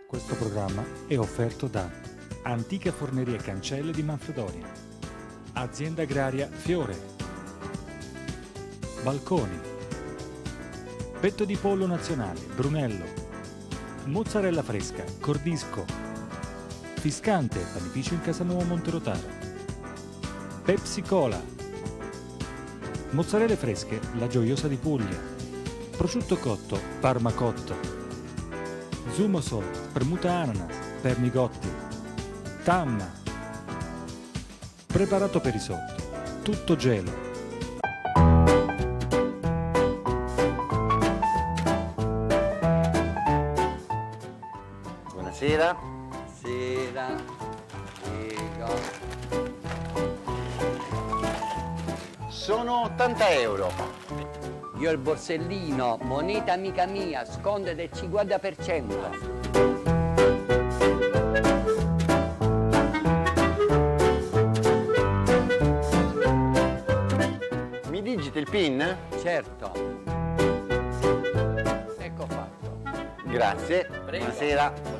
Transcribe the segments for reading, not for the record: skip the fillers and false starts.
Questo programma è offerto da Antica Forneria Cancelle di Manfredonia, Azienda Agraria Fiore, Balconi, Petto di Pollo Nazionale Brunello, Mozzarella Fresca Cordisco, Fiscante Panificio in Casanuovo Monterotaro, Pepsi Cola, Mozzarelle Fresche La Gioiosa di Puglia, Prosciutto Cotto Parma Cotto, Zumosol, Spremuta Ananas, Pernigotti, Tamma, Preparato per risotto, Tutto Gelo. Buonasera. Sera, prego. Sono 80 euro. Io il borsellino, moneta amica mia, sconto del 50%. Mi digiti il PIN? Certo. Ecco fatto. Grazie. Prego. Buonasera. Buonasera.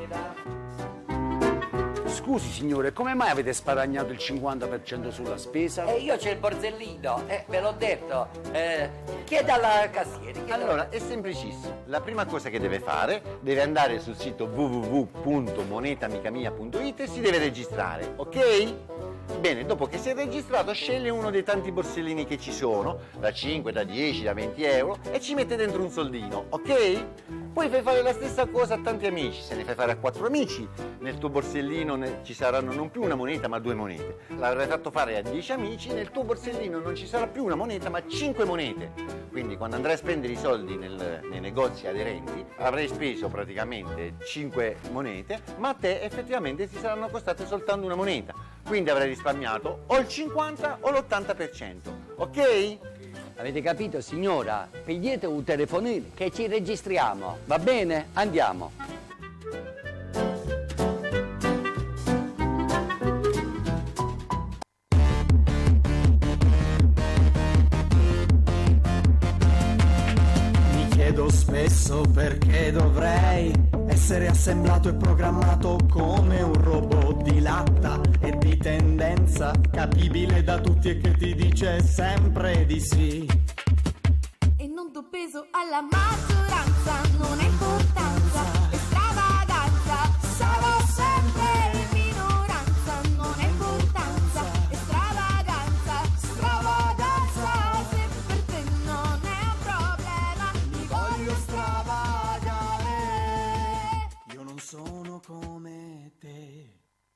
Scusi signore, come mai avete sparagnato il 50% sulla spesa? Io c'ho il borsellino, ve l'ho detto. Chieda alla cassiere. Allora, è semplicissimo. La prima cosa che deve fare, deve andare sul sito www.monetamicamia.it e si deve registrare, ok? Bene, dopo che si è registrato, sceglie uno dei tanti borsellini che ci sono, da 5, da 10, da 20 euro, e ci mette dentro un soldino, ok? Poi fai fare la stessa cosa a tanti amici, se ne fai fare a 4 amici, nel tuo borsellino ci saranno non più una moneta ma 2 monete. L'avrai fatto fare a 10 amici, nel tuo borsellino non ci sarà più una moneta ma 5 monete. Quindi quando andrai a spendere i soldi nei negozi aderenti, avrai speso praticamente 5 monete, ma a te effettivamente ti saranno costate soltanto una moneta. Quindi avrai risparmiato o il 50 o l'80%, ok? Avete capito signora? Pigliate un telefonino che ci registriamo, va bene? Andiamo. Mi chiedo spesso perché dovrei essere assemblato e programmato come un robot di latta e di tendenza capibile da tutti e che ti dice sempre di sì. E non do peso alla maggioranza, non è importanza, stravaganza, sarò sempre in minoranza, non è importanza, stravaganza, se per te non è un problema, mi voglio stravagare. Io non sono come te.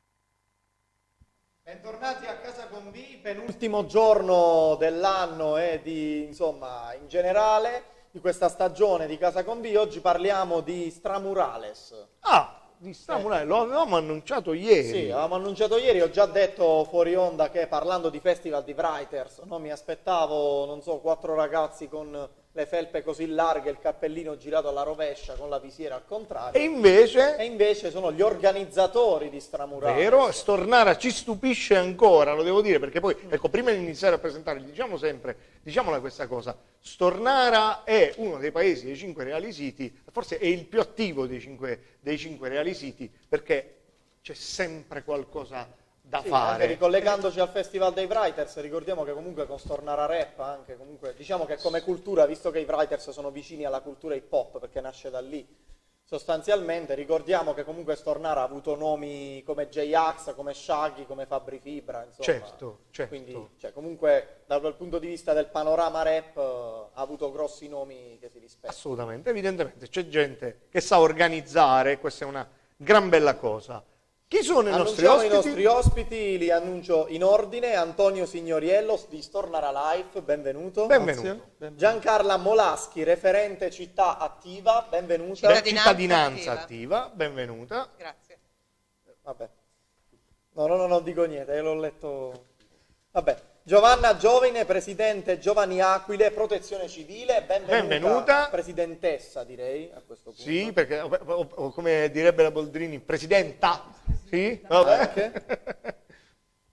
Bentornati a Casa con B, penultimo giorno dell'anno e insomma, in generale di questa stagione di Casa con B. Oggi parliamo di Stramurales. Di Stramurales, lo avevamo annunciato ieri. Sì, avevamo annunciato ieri, ho già detto fuori onda che parlando di Festival di Writers, no, mi aspettavo, non so, 4 ragazzi con le felpe così larghe, il cappellino girato alla rovescia con la visiera al contrario. E invece... E invece sono gli organizzatori di Stramurales. Vero, Stornara ci stupisce ancora, lo devo dire, perché poi, ecco, prima di iniziare a presentare, diciamo sempre, diciamola questa cosa, Stornara è uno dei paesi dei 5 Reali City, forse è il più attivo dei 5 Reali City, perché c'è sempre qualcosa da fare. Anche ricollegandoci al Festival dei Writers, ricordiamo che comunque con Stornara Rap, anche comunque, diciamo che come cultura, visto che i Writers sono vicini alla cultura hip hop, perché nasce da lì, sostanzialmente, ricordiamo che comunque Stornara ha avuto nomi come J-Ax, come Shaggy, come Fabri Fibra, insomma. Certo. Quindi, comunque, dal punto di vista del panorama rap, ha avuto grossi nomi che si rispettano. Assolutamente, evidentemente c'è gente che sa organizzare, questa è una gran bella cosa. Chi sono i nostri ospiti? I nostri ospiti, li annuncio in ordine. Antonio Signoriello di Stornara Life, benvenuto. Benvenuto. Giancarla Molaschi, referente città attiva, benvenuta. Cittadinanza attiva, benvenuta. Grazie. Vabbè. No, non dico niente, l'ho letto. Vabbè. Giovanna Giovine, presidente Giovani Aquile, protezione civile, benvenuta. Presidentessa, direi, a questo punto. Sì, perché, o come direbbe la Boldrini, presidenta. Sì, vabbè.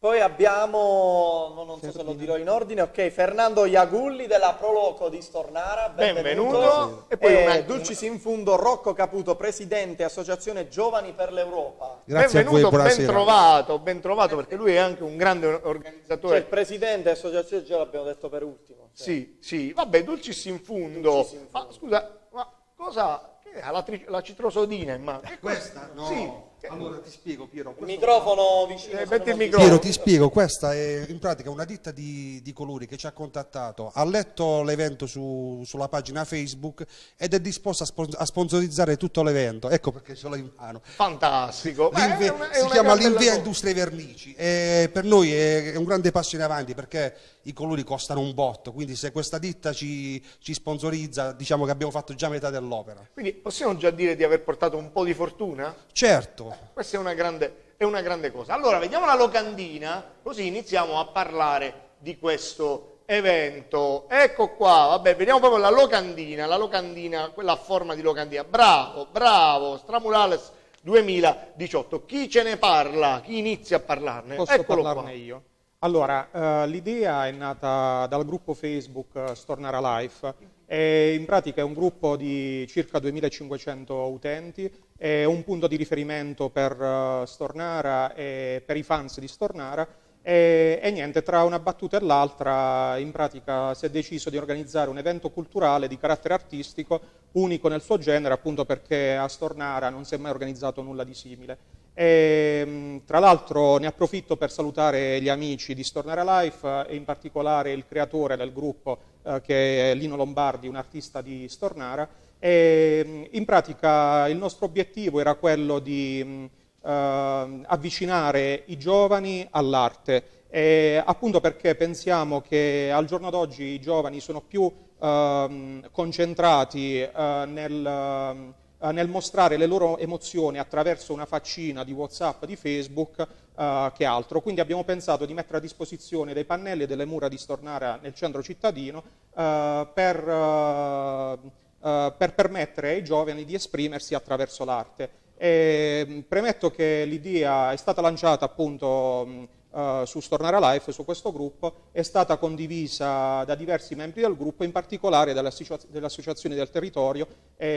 Poi abbiamo, non so se lo dirò in ordine, ok, Fernando Iagulli della Proloco di Stornara, benvenuto. E poi Dulcis in fundo Rocco Caputo, presidente Associazione Giovani per l'Europa. Grazie benvenuto, a voi, buonasera. ben trovato, perché lui è anche un grande organizzatore. Cioè, il presidente Associazione, già l'abbiamo detto per ultimo. Sì, vabbè, Dulcis in fundo. Ma scusa, ma cosa? Che ha la citrosodina in mano? Questa? No. Sì. Allora ti spiego, Piero. Il microfono vicino. Metti il microfono. Piero, ti spiego, questa è in pratica una ditta di colori che ci ha contattato, ha letto l'evento sulla pagina Facebook ed è disposta a sponsorizzare tutto l'evento, ecco perché ce l'ho in mano. Fantastico. Si chiama l'Invia Industrie Vernici e per noi è un grande passo in avanti perché i colori costano un botto, quindi se questa ditta ci sponsorizza diciamo che abbiamo fatto già metà dell'opera. Quindi possiamo già dire di aver portato un po' di fortuna? Certo. Questa è una grande cosa. Allora, vediamo la locandina, così iniziamo a parlare di questo evento. Ecco qua, vabbè, vediamo proprio la locandina, quella a forma di locandina. Bravo, Stramurales 2018. Chi ce ne parla? Chi inizia a parlarne? Posso Eccolo parlarne qua. io. Allora, l'idea è nata dal gruppo Facebook Stornara Life. In pratica è un gruppo di circa 2500 utenti, è un punto di riferimento per Stornara e per i fans di Stornara e niente, tra una battuta e l'altra in pratica si è deciso di organizzare un evento culturale di carattere artistico unico nel suo genere, appunto perché a Stornara non si è mai organizzato nulla di simile. Tra l'altro ne approfitto per salutare gli amici di Stornara Life e in particolare il creatore del gruppo che è Lino Lombardi, un artista di Stornara. In pratica il nostro obiettivo era quello di avvicinare i giovani all'arte, appunto perché pensiamo che al giorno d'oggi i giovani sono più concentrati nel mostrare le loro emozioni attraverso una faccina di WhatsApp, di Facebook, che altro. Quindi abbiamo pensato di mettere a disposizione dei pannelli e delle mura di Stornara nel centro cittadino per permettere ai giovani di esprimersi attraverso l'arte. Premetto che l'idea è stata lanciata appunto su Stornara Life, su questo gruppo, è stata condivisa da diversi membri del gruppo, in particolare dalle associazioni del territorio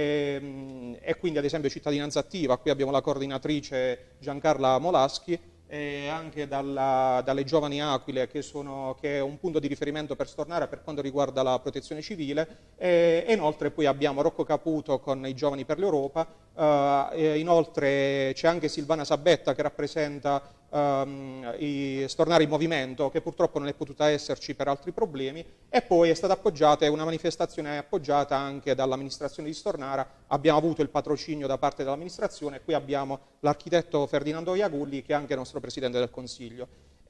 e quindi ad esempio Cittadinanza Attiva, qui abbiamo la coordinatrice Giancarla Molaschi, e anche dalle Giovani Aquile che è un punto di riferimento per Stornara per quanto riguarda la protezione civile e inoltre poi abbiamo Rocco Caputo con i Giovani per l'Europa, inoltre c'è anche Silvana Sabetta che rappresenta Stornara in Movimento, che purtroppo non è potuta esserci per altri problemi, e poi è stata appoggiata, è una manifestazione appoggiata anche dall'amministrazione di Stornara, abbiamo avuto il patrocinio da parte dell'amministrazione e qui abbiamo l'architetto Ferdinando Iagulli che è anche nostro Presidente del Consiglio.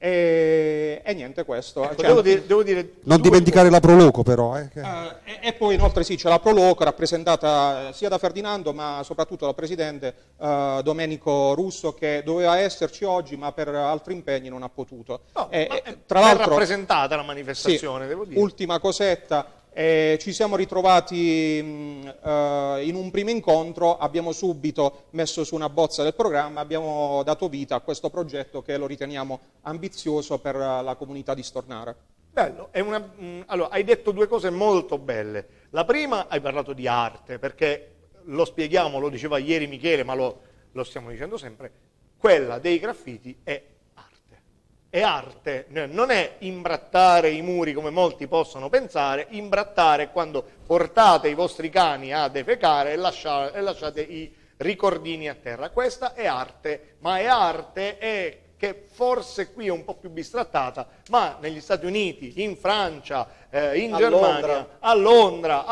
E niente, questo. Ecco, devo dire non dimenticare la Proloco però. E poi inoltre sì, c'è la Proloco rappresentata sia da Ferdinando ma soprattutto dal Presidente Domenico Russo che doveva esserci oggi ma per altri impegni non ha potuto. Tra l'altro è rappresentata la manifestazione, sì, devo dire. Ultima cosetta. Ci siamo ritrovati in un primo incontro, abbiamo subito messo su una bozza del programma, abbiamo dato vita a questo progetto che lo riteniamo ambizioso per la comunità di Stornara. Bello, allora, hai detto due cose molto belle. La prima, hai parlato di arte, perché lo spieghiamo, lo diceva ieri Michele, ma lo stiamo dicendo sempre, quella dei graffiti è arte, non è imbrattare i muri come molti possono pensare, imbrattare è quando portate i vostri cani a defecare e lasciate i ricordini a terra. Questa è arte, ma è arte che forse qui è un po' più bistrattata, ma negli Stati Uniti, in Francia, in Germania, a Londra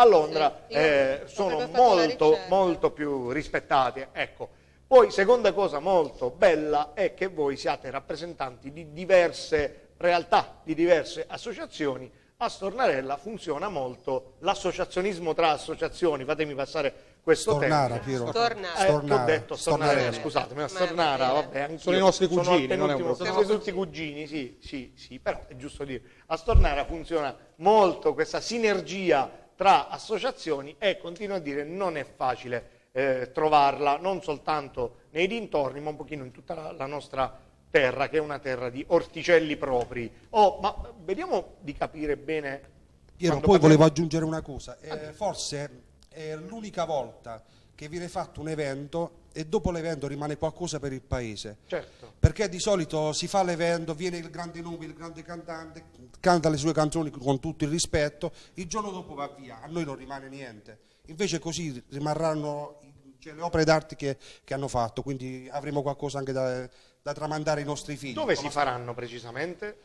sono molto più rispettate. Ecco. Poi, seconda cosa molto bella è che voi siate rappresentanti di diverse realtà, di diverse associazioni. A Stornarella funziona molto l'associazionismo tra associazioni, fatemi passare questo Stornara, termine. Piero. Che ho detto Stornarella, scusatemi, a Stornara, vabbè, sono i nostri cugini, non è un problema. Sono tutti cugini, sì, però è giusto dire. A Stornara funziona molto questa sinergia tra associazioni e continuo a dire non è facile trovarla non soltanto nei dintorni ma un pochino in tutta la nostra terra, che è una terra di orticelli propri. Ma vediamo di capire bene. Piero, poi volevo aggiungere una cosa. Forse è l'unica volta che viene fatto un evento e dopo l'evento rimane qualcosa per il paese. Certo. Perché di solito si fa l'evento, viene il grande nome, il grande cantante, canta le sue canzoni con tutto il rispetto, il giorno dopo va via, a noi non rimane niente. Invece così rimarranno le opere d'arte che hanno fatto, quindi avremo qualcosa anche da tramandare ai nostri figli. Dove si faranno precisamente?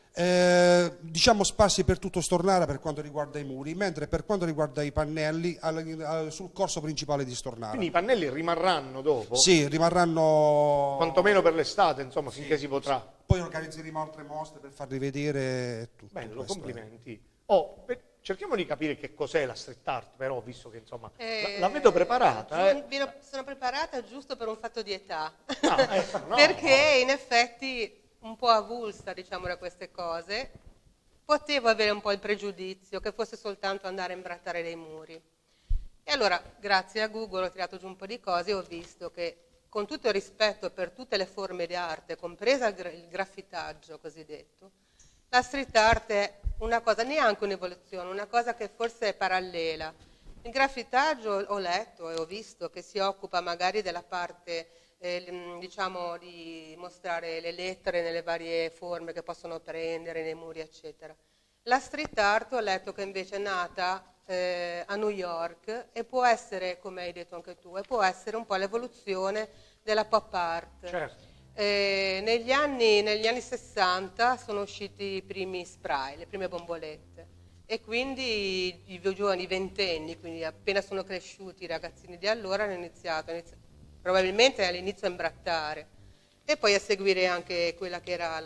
Diciamo sparsi per tutto Stornara per quanto riguarda i muri, mentre per quanto riguarda i pannelli sul corso principale di Stornara. Quindi i pannelli rimarranno dopo? Sì, rimarranno quantomeno per l'estate, insomma, finché si potrà. Sì. Poi organizzeremo altre mostre per farli vedere tutto. Bello, complimenti. Cerchiamo di capire che cos'è la street art, però, visto che insomma la vedo preparata. Sono preparata giusto per un fatto di età, No, perché in effetti un po' avulsa, diciamo, da queste cose, potevo avere un po' il pregiudizio che fosse soltanto andare a imbrattare dei muri. E allora, grazie a Google, ho tirato giù un po' di cose e ho visto che, con tutto il rispetto per tutte le forme di arte, compresa il graffitaggio cosiddetto, la street art è una cosa, neanche un'evoluzione, una cosa che forse è parallela. Il graffitaggio ho letto e ho visto che si occupa magari della parte, diciamo, di mostrare le lettere nelle varie forme che possono prendere nei muri, eccetera. La street art ho letto che invece è nata a New York e può essere, come hai detto anche tu, può essere un po' l'evoluzione della pop art. Certo. Negli anni 60 sono usciti i primi spray, le prime bombolette, e quindi i giovani ventenni, quindi appena sono cresciuti i ragazzini di allora, hanno iniziato probabilmente all'inizio a imbrattare e poi a seguire anche quella che era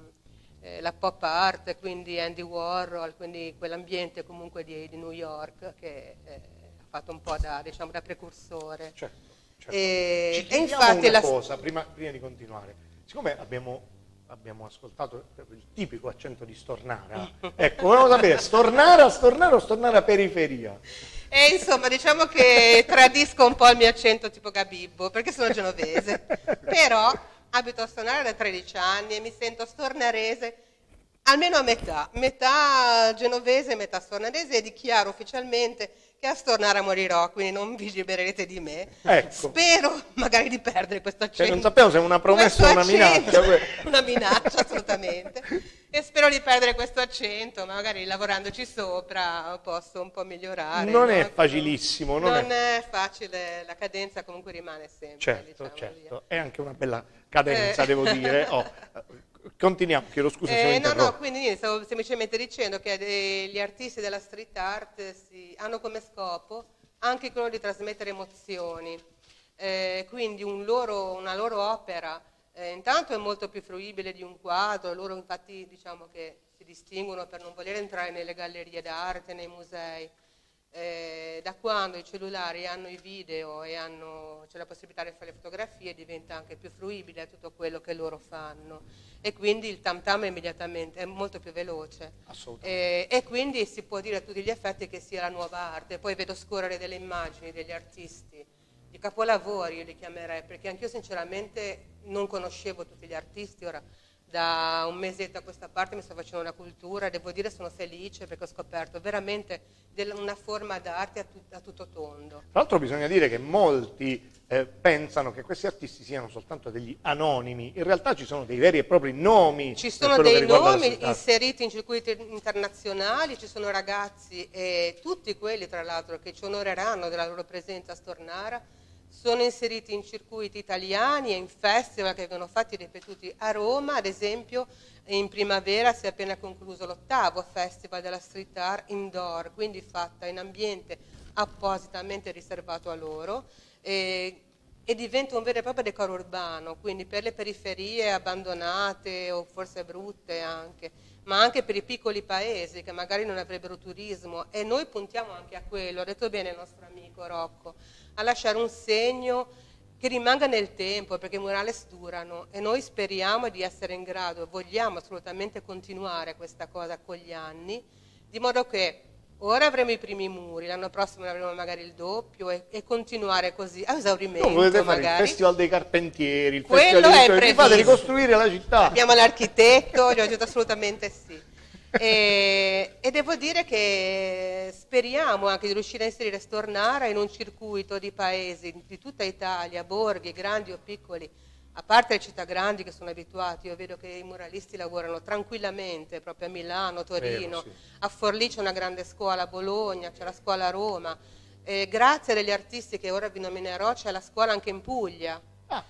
la pop art, quindi Andy Warhol, quindi quell'ambiente comunque di New York che ha fatto un po' da precursore. Certo. Certo. Ci chiediamo una cosa, prima di continuare. Siccome abbiamo ascoltato il tipico accento di Stornara, ecco, volevo sapere, Stornara o Stornara periferia? E insomma, diciamo che tradisco un po' il mio accento tipo Gabibbo, perché sono genovese, però abito a Stornara da 13 anni e mi sento stornarese almeno a metà genovese e metà stornarese, e dichiaro ufficialmente che a Stornara morirò, quindi non vi libererete di me. Ecco. Spero magari di perdere questo accento. Non sappiamo se è una promessa o una minaccia. Una minaccia, assolutamente. E spero di perdere questo accento, ma magari lavorandoci sopra posso un po' migliorare. Non è facilissimo. Non è facile, la cadenza comunque rimane sempre. Certo, certo. È anche una bella cadenza, devo dire. Continuiamo, chiedo scusa se ho interrotto. No, quindi stavo semplicemente dicendo che gli artisti della street art hanno come scopo anche quello di trasmettere emozioni, quindi una loro opera intanto è molto più fruibile di un quadro, loro infatti diciamo che si distinguono per non voler entrare nelle gallerie d'arte, nei musei. Da quando i cellulari hanno i video e c'è la possibilità di fare le fotografie, diventa anche più fruibile tutto quello che loro fanno e quindi il tam tam immediatamente è molto più veloce. Assolutamente. E quindi si può dire a tutti gli effetti che sia la nuova arte. Poi vedo scorrere delle immagini degli artisti, di capolavori io li chiamerei, perché anch'io sinceramente non conoscevo tutti gli artisti. Ora da un mesetto a questa parte mi sto facendo una cultura e devo dire sono felice perché ho scoperto veramente una forma d'arte a tutto tondo. Tra l'altro bisogna dire che molti pensano che questi artisti siano soltanto degli anonimi, in realtà ci sono dei veri e propri nomi. Ci sono dei nomi inseriti in circuiti internazionali, ci sono ragazzi e tutti quelli tra l'altro che ci onoreranno della loro presenza a Stornara sono inseriti in circuiti italiani e in festival che vengono fatti ripetuti a Roma. Ad esempio in primavera si è appena concluso l'8º Festival della Street Art Indoor, quindi fatta in ambiente appositamente riservato a loro e diventa un vero e proprio decoro urbano, quindi per le periferie abbandonate o forse brutte anche, ma anche per i piccoli paesi che magari non avrebbero turismo, e noi puntiamo anche a quello, ha detto bene il nostro amico Rocco, a lasciare un segno che rimanga nel tempo, perché i murales durano e noi speriamo di essere in grado, vogliamo assolutamente continuare questa cosa con gli anni, di modo che Ora avremo i primi muri, l'anno prossimo ne avremo magari il doppio e continuare così a esaurimento. No, volete fare magari. il Festival dei Carpentieri, il Quello Festival è dei vi fate previsto. ricostruire la città. Abbiamo l'architetto, gli ho detto assolutamente sì. E devo dire che speriamo anche di riuscire a inserire Stornara in un circuito di paesi di tutta Italia, borghi, grandi o piccoli, a parte le città grandi che sono abituati. Io vedo che i muralisti lavorano tranquillamente proprio a Milano, Torino, Vero, sì. a Forlì c'è una grande scuola, a Bologna c'è la scuola a Roma. Grazie agli artisti che ora vi nominerò, c'è la scuola anche in Puglia.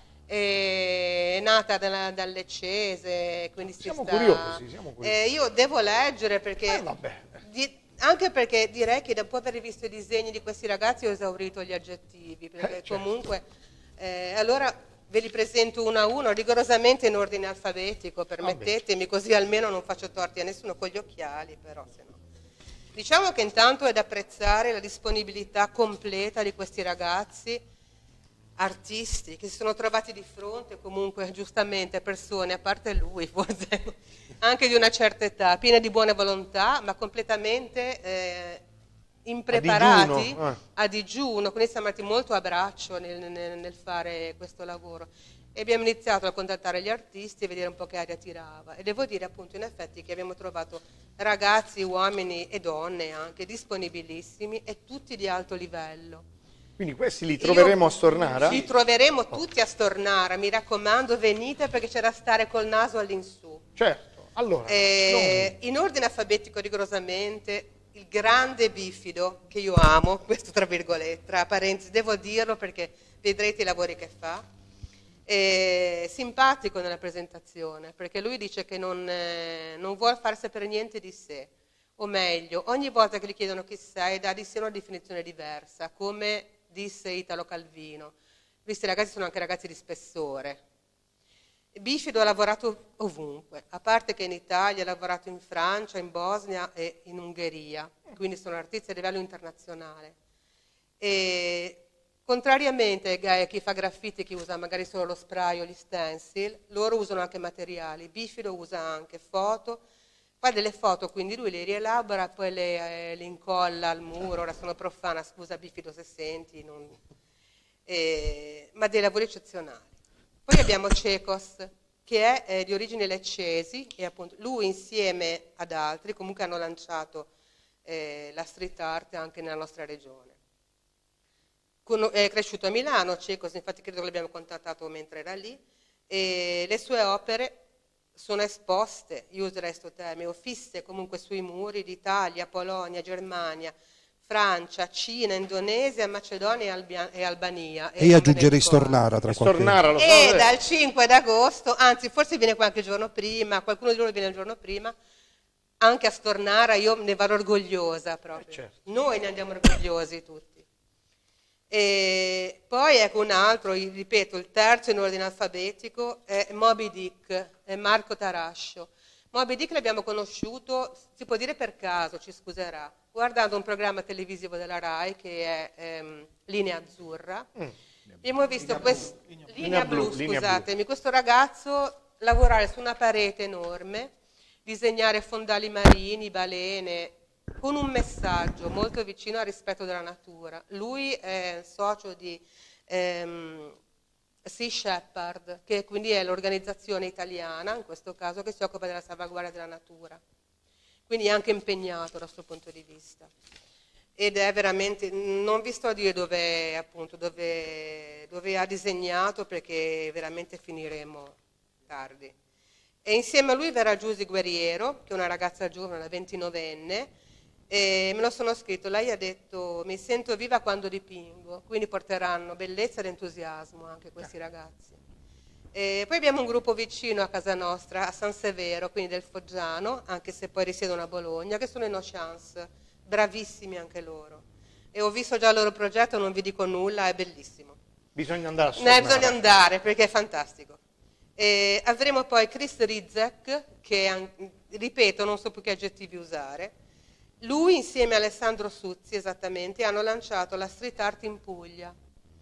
È nata dal Leccese, quindi Siamo sta... curiosi, siamo curiosi. Io devo leggere perché... anche perché direi che dopo aver visto i disegni di questi ragazzi ho esaurito gli aggettivi, perché certo. comunque... allora ve li presento uno a uno, rigorosamente in ordine alfabetico, permettetemi, così almeno non faccio torti a nessuno con gli occhiali, però se no. Diciamo che intanto è da apprezzare la disponibilità completa di questi ragazzi, artisti che si sono trovati di fronte comunque giustamente persone, a parte lui forse, anche di una certa età, piene di buona volontà, ma completamente impreparati a digiuno, quindi siamo andati molto a braccio nel fare questo lavoro. E abbiamo iniziato a contattare gli artisti e vedere un po' che aria tirava. E devo dire appunto in effetti che abbiamo trovato ragazzi, uomini e donne anche disponibilissimi e tutti di alto livello. Quindi questi li troveremo a Stornara? Li troveremo tutti a Stornara, mi raccomando venite perché c'è da stare col naso all'insù. Certo, allora. In ordine alfabetico rigorosamente, il grande Bifido, che io amo, questo tra virgolette, tra parentesi, devo dirlo perché vedrete i lavori che fa, è simpatico nella presentazione, perché lui dice che non vuole far sapere niente di sé, o meglio, ogni volta che gli chiedono chi sei dà di sé una definizione diversa, come disse Italo Calvino. Questi ragazzi sono anche ragazzi di spessore. Bifido ha lavorato ovunque, a parte che in Italia ha lavorato in Francia, in Bosnia e in Ungheria, quindi sono artisti a livello internazionale. E contrariamente a chi fa graffiti, chi usa magari solo lo spray o gli stencil, loro usano anche materiali. Bifido usa anche foto, fa delle foto, quindi lui le rielabora, poi le incolla al muro. Ora sono profana, scusa Bifido se senti, ma dei lavori eccezionali. Poi abbiamo Cecos, che è di origini leccesi, e appunto lui insieme ad altri comunque hanno lanciato la street art anche nella nostra regione. È cresciuto a Milano, Cecos, infatti credo che l'abbiamo contattato mentre era lì, e le sue opere sono esposte, io userei questo termine, o fisse comunque sui muri d'Italia, Polonia, Germania, Francia, Cina, Indonesia, Macedonia e Albania. E io aggiungerei Stornara tra qualche... E dal 5 d'agosto, anzi forse viene qualche giorno prima, qualcuno di loro viene il giorno prima, anche a Stornara io ne vado orgogliosa proprio. Certo. Noi ne andiamo orgogliosi tutti. E poi ecco un altro, ripeto, il terzo in ordine alfabetico è Moby Dick, è Marco Tarascio. Moby Dick l'abbiamo conosciuto, si può dire per caso, ci scuserà, guardando un programma televisivo della RAI che è Linea Azzurra. Abbiamo visto Linea Blu, scusatemi, questo ragazzo lavorare su una parete enorme, disegnare fondali marini, balene, con un messaggio molto vicino al rispetto della natura. Lui è socio di Sea Shepherd, che quindi è l'organizzazione italiana, in questo caso, che si occupa della salvaguardia della natura. Quindi è anche impegnato da questo punto di vista. Ed è veramente, non vi sto a dire dove ha disegnato, perché veramente finiremo tardi. E insieme a lui verrà Giusy Guerriero, che è una ragazza giovane, una 29enne, e me lo sono scritto. Lei ha detto: mi sento viva quando dipingo, quindi porteranno bellezza ed entusiasmo anche questi ragazzi. E poi abbiamo un gruppo vicino a casa nostra, a San Severo, quindi del Foggiano, anche se poi risiedono a Bologna, che sono i No Chance, bravissimi anche loro. E ho visto già il loro progetto, non vi dico nulla, è bellissimo. Bisogna andare a Stornara. Bisogna andare perché è fantastico. E avremo poi Chris Rizek, che ripeto, non so più che aggettivi usare. Lui insieme a Alessandro Suzzi, esattamente, hanno lanciato la street art in Puglia.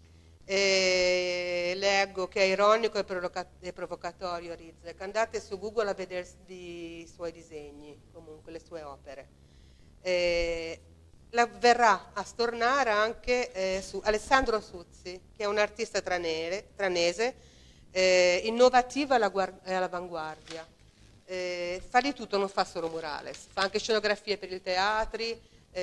Leggo che è ironico e provocatorio Rizek. Andate su Google a vedere i suoi disegni, comunque le sue opere. verrà a Stornara anche Alessandro Suzzi, che è un artista tranese, innovativo e all'avanguardia. Fa di tutto, non fa solo murales, fa anche scenografie per i teatri,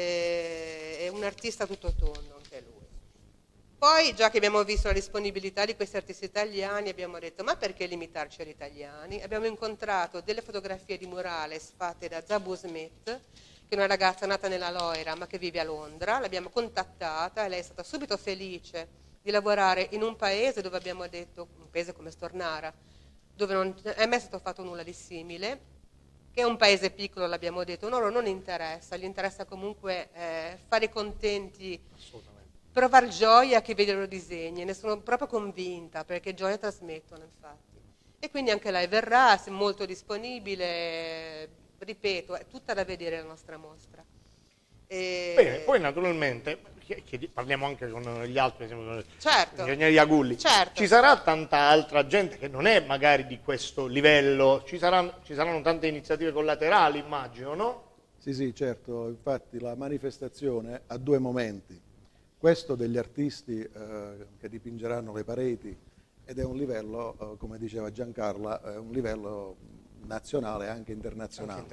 è un artista tutto tondo anche lui. Poi, già che abbiamo visto la disponibilità di questi artisti italiani, abbiamo detto, ma perché limitarci agli italiani? Abbiamo incontrato delle fotografie di murales fatte da Zabu Smith, che è una ragazza nata nella Loira ma che vive a Londra. L'abbiamo contattata e lei è stata subito felice di lavorare in un paese dove abbiamo detto, un paese come Stornara, dove non è mai stato fatto nulla di simile, che è un paese piccolo, l'abbiamo detto, loro non interessa, gli interessa comunque fare contenti, provare gioia a chi vede i loro disegni, ne sono proprio convinta, perché gioia trasmettono infatti. E quindi anche lei verrà, è molto disponibile, ripeto, è tutta da vedere la nostra mostra. Bene, poi naturalmente, parliamo anche con gli altri, certo, ingegneri Agulli, certo. Ci sarà tanta altra gente che non è magari di questo livello, ci saranno tante iniziative collaterali, immagino, no? Sì, certo, infatti la manifestazione ha due momenti. Questo degli artisti che dipingeranno le pareti, ed è un livello, come diceva Giancarla, è un livello nazionale e anche internazionale.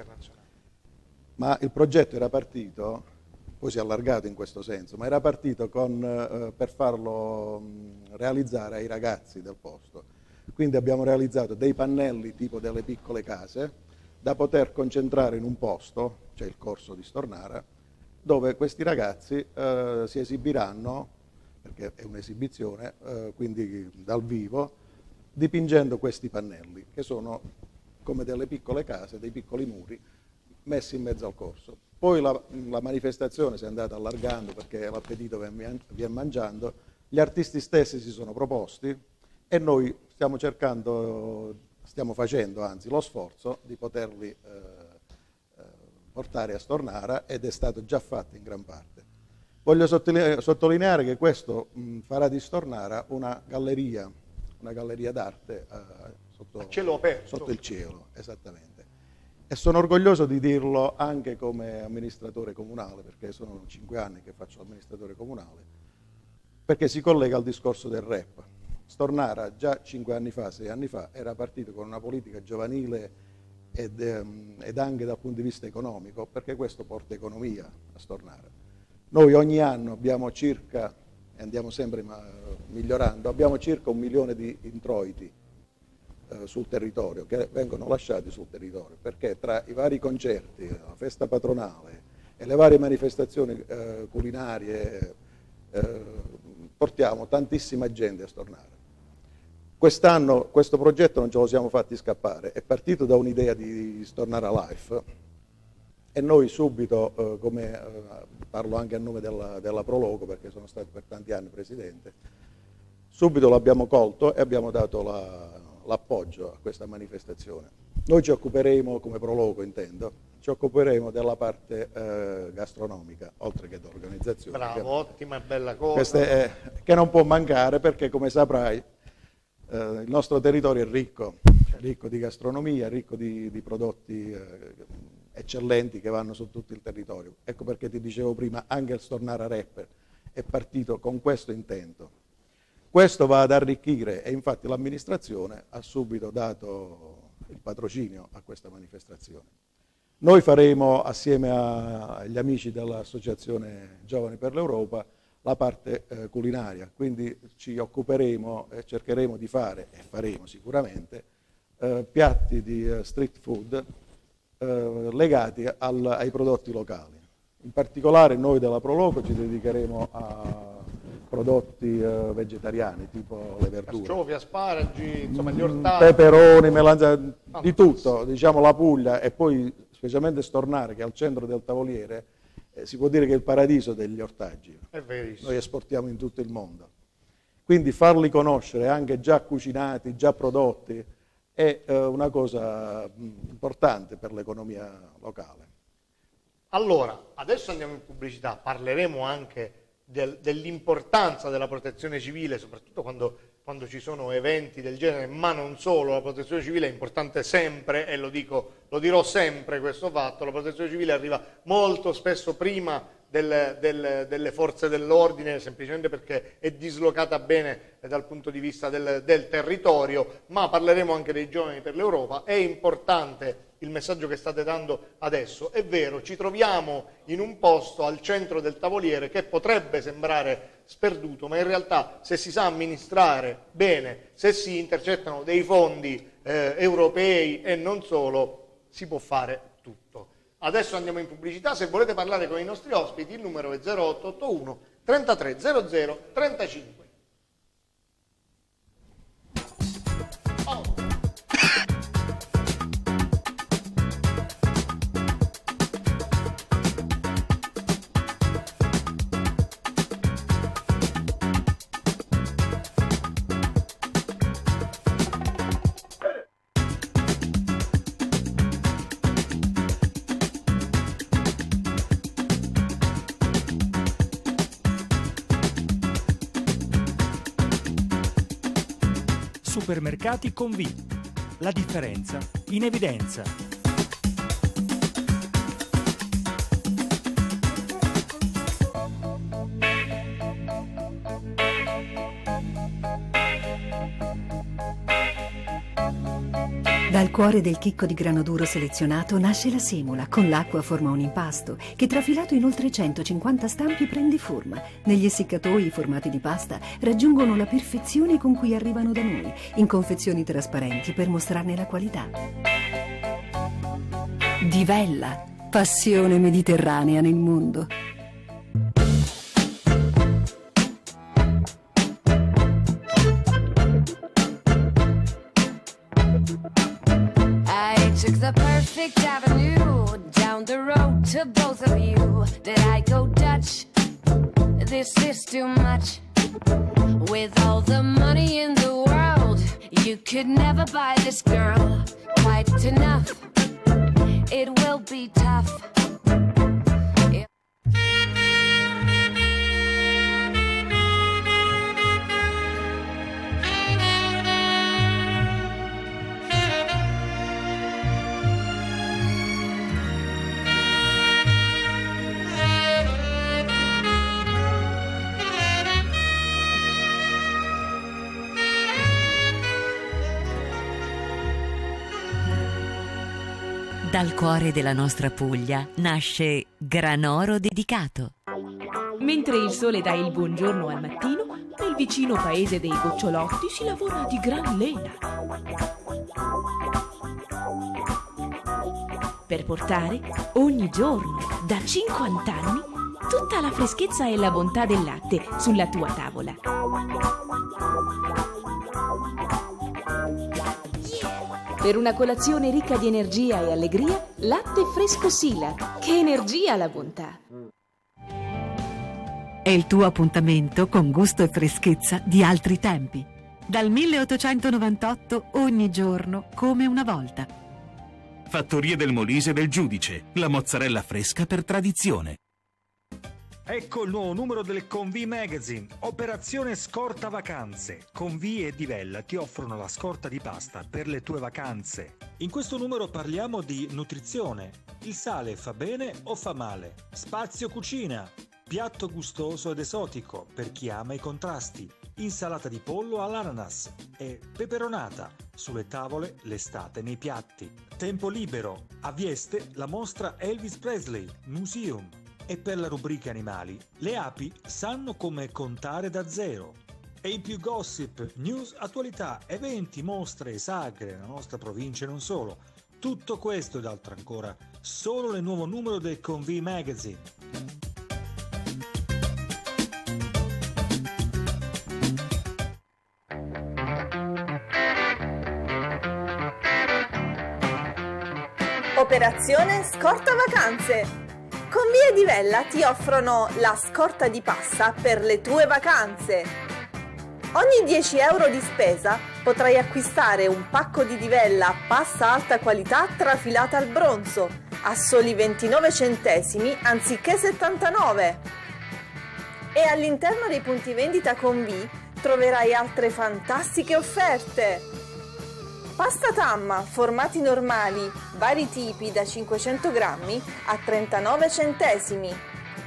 Ma il progetto era partito, poi si è allargato in questo senso, ma era partito per farlo realizzare ai ragazzi del posto. Quindi abbiamo realizzato dei pannelli tipo delle piccole case da poter concentrare in un posto, cioè il corso di Stornara, dove questi ragazzi si esibiranno, perché è un'esibizione, quindi dal vivo, dipingendo questi pannelli, che sono come delle piccole case, dei piccoli muri, messi in mezzo al corso. Poi la manifestazione si è andata allargando perché l'appetito vien mangiando, gli artisti stessi si sono proposti e noi stiamo facendo anzi lo sforzo di poterli portare a Stornara, ed è stato già fatto in gran parte. Voglio sottolineare che questo farà di Stornara una galleria d'arte sotto il cielo, esattamente. E sono orgoglioso di dirlo anche come amministratore comunale, perché sono 5 anni che faccio l'amministratore comunale, perché si collega al discorso del rap. Stornara già 5 anni fa, 6 anni fa, era partito con una politica giovanile ed anche dal punto di vista economico, perché questo porta economia a Stornara. Noi ogni anno abbiamo circa, e andiamo sempre migliorando, abbiamo circa 1 milione di introiti sul territorio, che vengono lasciati sul territorio, perché tra i vari concerti, la festa patronale e le varie manifestazioni culinarie portiamo tantissima gente a Stornara. Quest'anno questo progetto non ce lo siamo fatti scappare, è partito da un'idea di Stornara Life e noi subito, parlo anche a nome della Proloco perché sono stato per tanti anni presidente, subito l'abbiamo colto e abbiamo dato l'appoggio a questa manifestazione. Noi ci occuperemo, come Proloco intendo, ci occuperemo della parte gastronomica, oltre che dell'organizzazione. Bravo, ottima e bella cosa. Che non può mancare perché, come saprai, il nostro territorio è ricco di gastronomia, ricco di prodotti eccellenti che vanno su tutto il territorio. Ecco perché ti dicevo prima, anche il Stornara Rapper è partito con questo intento. Questo va ad arricchire e infatti l'amministrazione ha subito dato il patrocinio a questa manifestazione. Noi faremo assieme agli amici dell'Associazione Giovani per l'Europa la parte culinaria, quindi ci occuperemo e cercheremo di fare, e faremo sicuramente, piatti di street food legati ai prodotti locali. In particolare noi della Proloco ci dedicheremo a prodotti vegetariani, tipo le verdure. Carciofi, asparagi, insomma gli ortaggi. Peperoni, melanzane, di tutto, diciamo la Puglia e poi specialmente Stornara che è al centro del tavoliere, si può dire che è il paradiso degli ortaggi. È verissimo. Noi esportiamo in tutto il mondo. Quindi farli conoscere anche già cucinati, già prodotti, è una cosa importante per l'economia locale. Allora, adesso andiamo in pubblicità, parleremo anche dell'importanza della protezione civile, soprattutto quando ci sono eventi del genere, ma non solo. La protezione civile è importante sempre, e lo dirò sempre questo fatto, la protezione civile arriva molto spesso prima delle forze dell'ordine, semplicemente perché è dislocata bene dal punto di vista del territorio, ma parleremo anche dei giovani per l'Europa. È importante il messaggio che state dando adesso. È vero, ci troviamo in un posto al centro del tavoliere che potrebbe sembrare sperduto, ma in realtà se si sa amministrare bene, se si intercettano dei fondi europei e non solo, si può fare tutto. Adesso andiamo in pubblicità. Se volete parlare con i nostri ospiti, il numero è 0881 33 00 35. Supermercati con V. La differenza in evidenza. Dal cuore del chicco di grano duro selezionato nasce la semola. Con l'acqua forma un impasto che trafilato in oltre 150 stampi prende forma. Negli essiccatoi i formati di pasta raggiungono la perfezione con cui arrivano da noi, in confezioni trasparenti per mostrarne la qualità. Divella, passione mediterranea nel mondo. Took the perfect avenue down the road to both of you. Did I go Dutch? This is too much. With all the money in the world, you could never buy this girl quite enough. It will be tough. Dal cuore della nostra Puglia nasce Granoro Dedicato. Mentre il sole dà il buongiorno al mattino, nel vicino paese dei Gocciolotti si lavora di gran lena. Per portare ogni giorno, da 50 anni, tutta la freschezza e la bontà del latte sulla tua tavola. Per una colazione ricca di energia e allegria, latte fresco Sila. Che energia la bontà! È il tuo appuntamento con gusto e freschezza di altri tempi. Dal 1898 ogni giorno come una volta. Fattorie del Molise del Giudice, la mozzarella fresca per tradizione. Ecco il nuovo numero del Convi Magazine, Operazione Scorta Vacanze. Convi e Divella ti offrono la scorta di pasta per le tue vacanze. In questo numero parliamo di nutrizione. Il sale fa bene o fa male? Spazio cucina. Piatto gustoso ed esotico per chi ama i contrasti. Insalata di pollo all'ananas e peperonata sulle tavole, l'estate nei piatti. Tempo libero. A Vieste la mostra Elvis Presley Museum. E per la rubrica animali, le api sanno come contare da zero. E in più gossip, news, attualità, eventi, mostre, sagre nella nostra provincia e non solo. Tutto questo ed altro ancora, solo nel nuovo numero del Convi Magazine. Operazione Scorta Vacanze. Convi e Divella ti offrono la scorta di pasta per le tue vacanze. Ogni 10 euro di spesa potrai acquistare un pacco di Divella pasta alta qualità trafilata al bronzo a soli 29 centesimi anziché 79. E all'interno dei punti vendita Convi troverai altre fantastiche offerte. Pasta Tamma, formati normali, vari tipi da 500 grammi a 39 centesimi.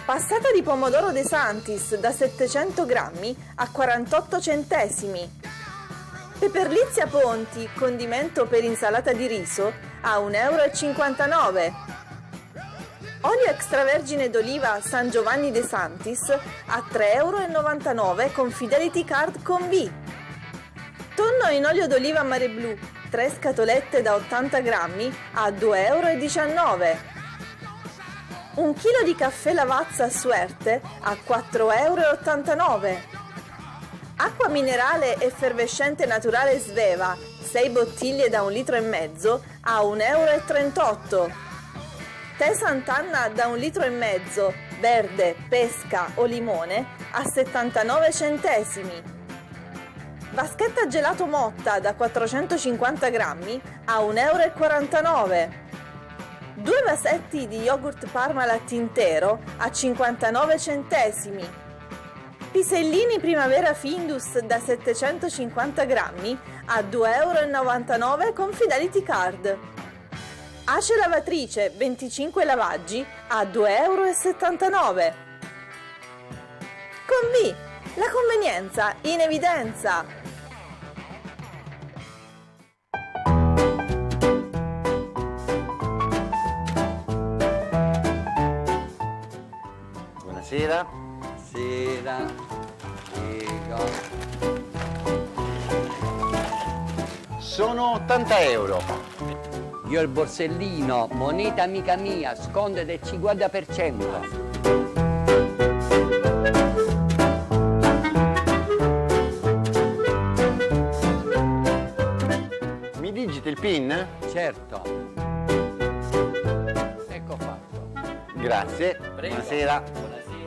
Passata di pomodoro De Santis da 700 grammi a 48 centesimi. Peperlizia Ponti, condimento per insalata di riso, a 1,59 euro. Olio extravergine d'oliva San Giovanni De Santis a 3,99 euro con Fidelity Card con B. Tonno in olio d'oliva Mare Blu, 3 scatolette da 80 grammi a 2,19 euro. 1 chilo di caffè Lavazza Suerte a 4,89 euro. Acqua minerale effervescente naturale Sveva, 6 bottiglie da 1,5 litri a 1,38 euro. Tè Sant'Anna da 1,5 litri, verde, pesca o limone a 79 centesimi. Vaschetta gelato Motta da 450 grammi a 1,49 euro. 2 vasetti di yogurt Parmalat intero a 59 centesimi. Pisellini Primavera Findus da 750 grammi a 2,99 euro con Fidelity Card. Ace lavatrice 25 lavaggi a 2,79 euro. Con B, la convenienza in evidenza. Buonasera. Sera. Prego. Sono 80 euro. Io il borsellino, moneta amica mia, sconto del 50%. Mi digiti il PIN? Certo. Ecco fatto. Grazie. Prego. Buonasera.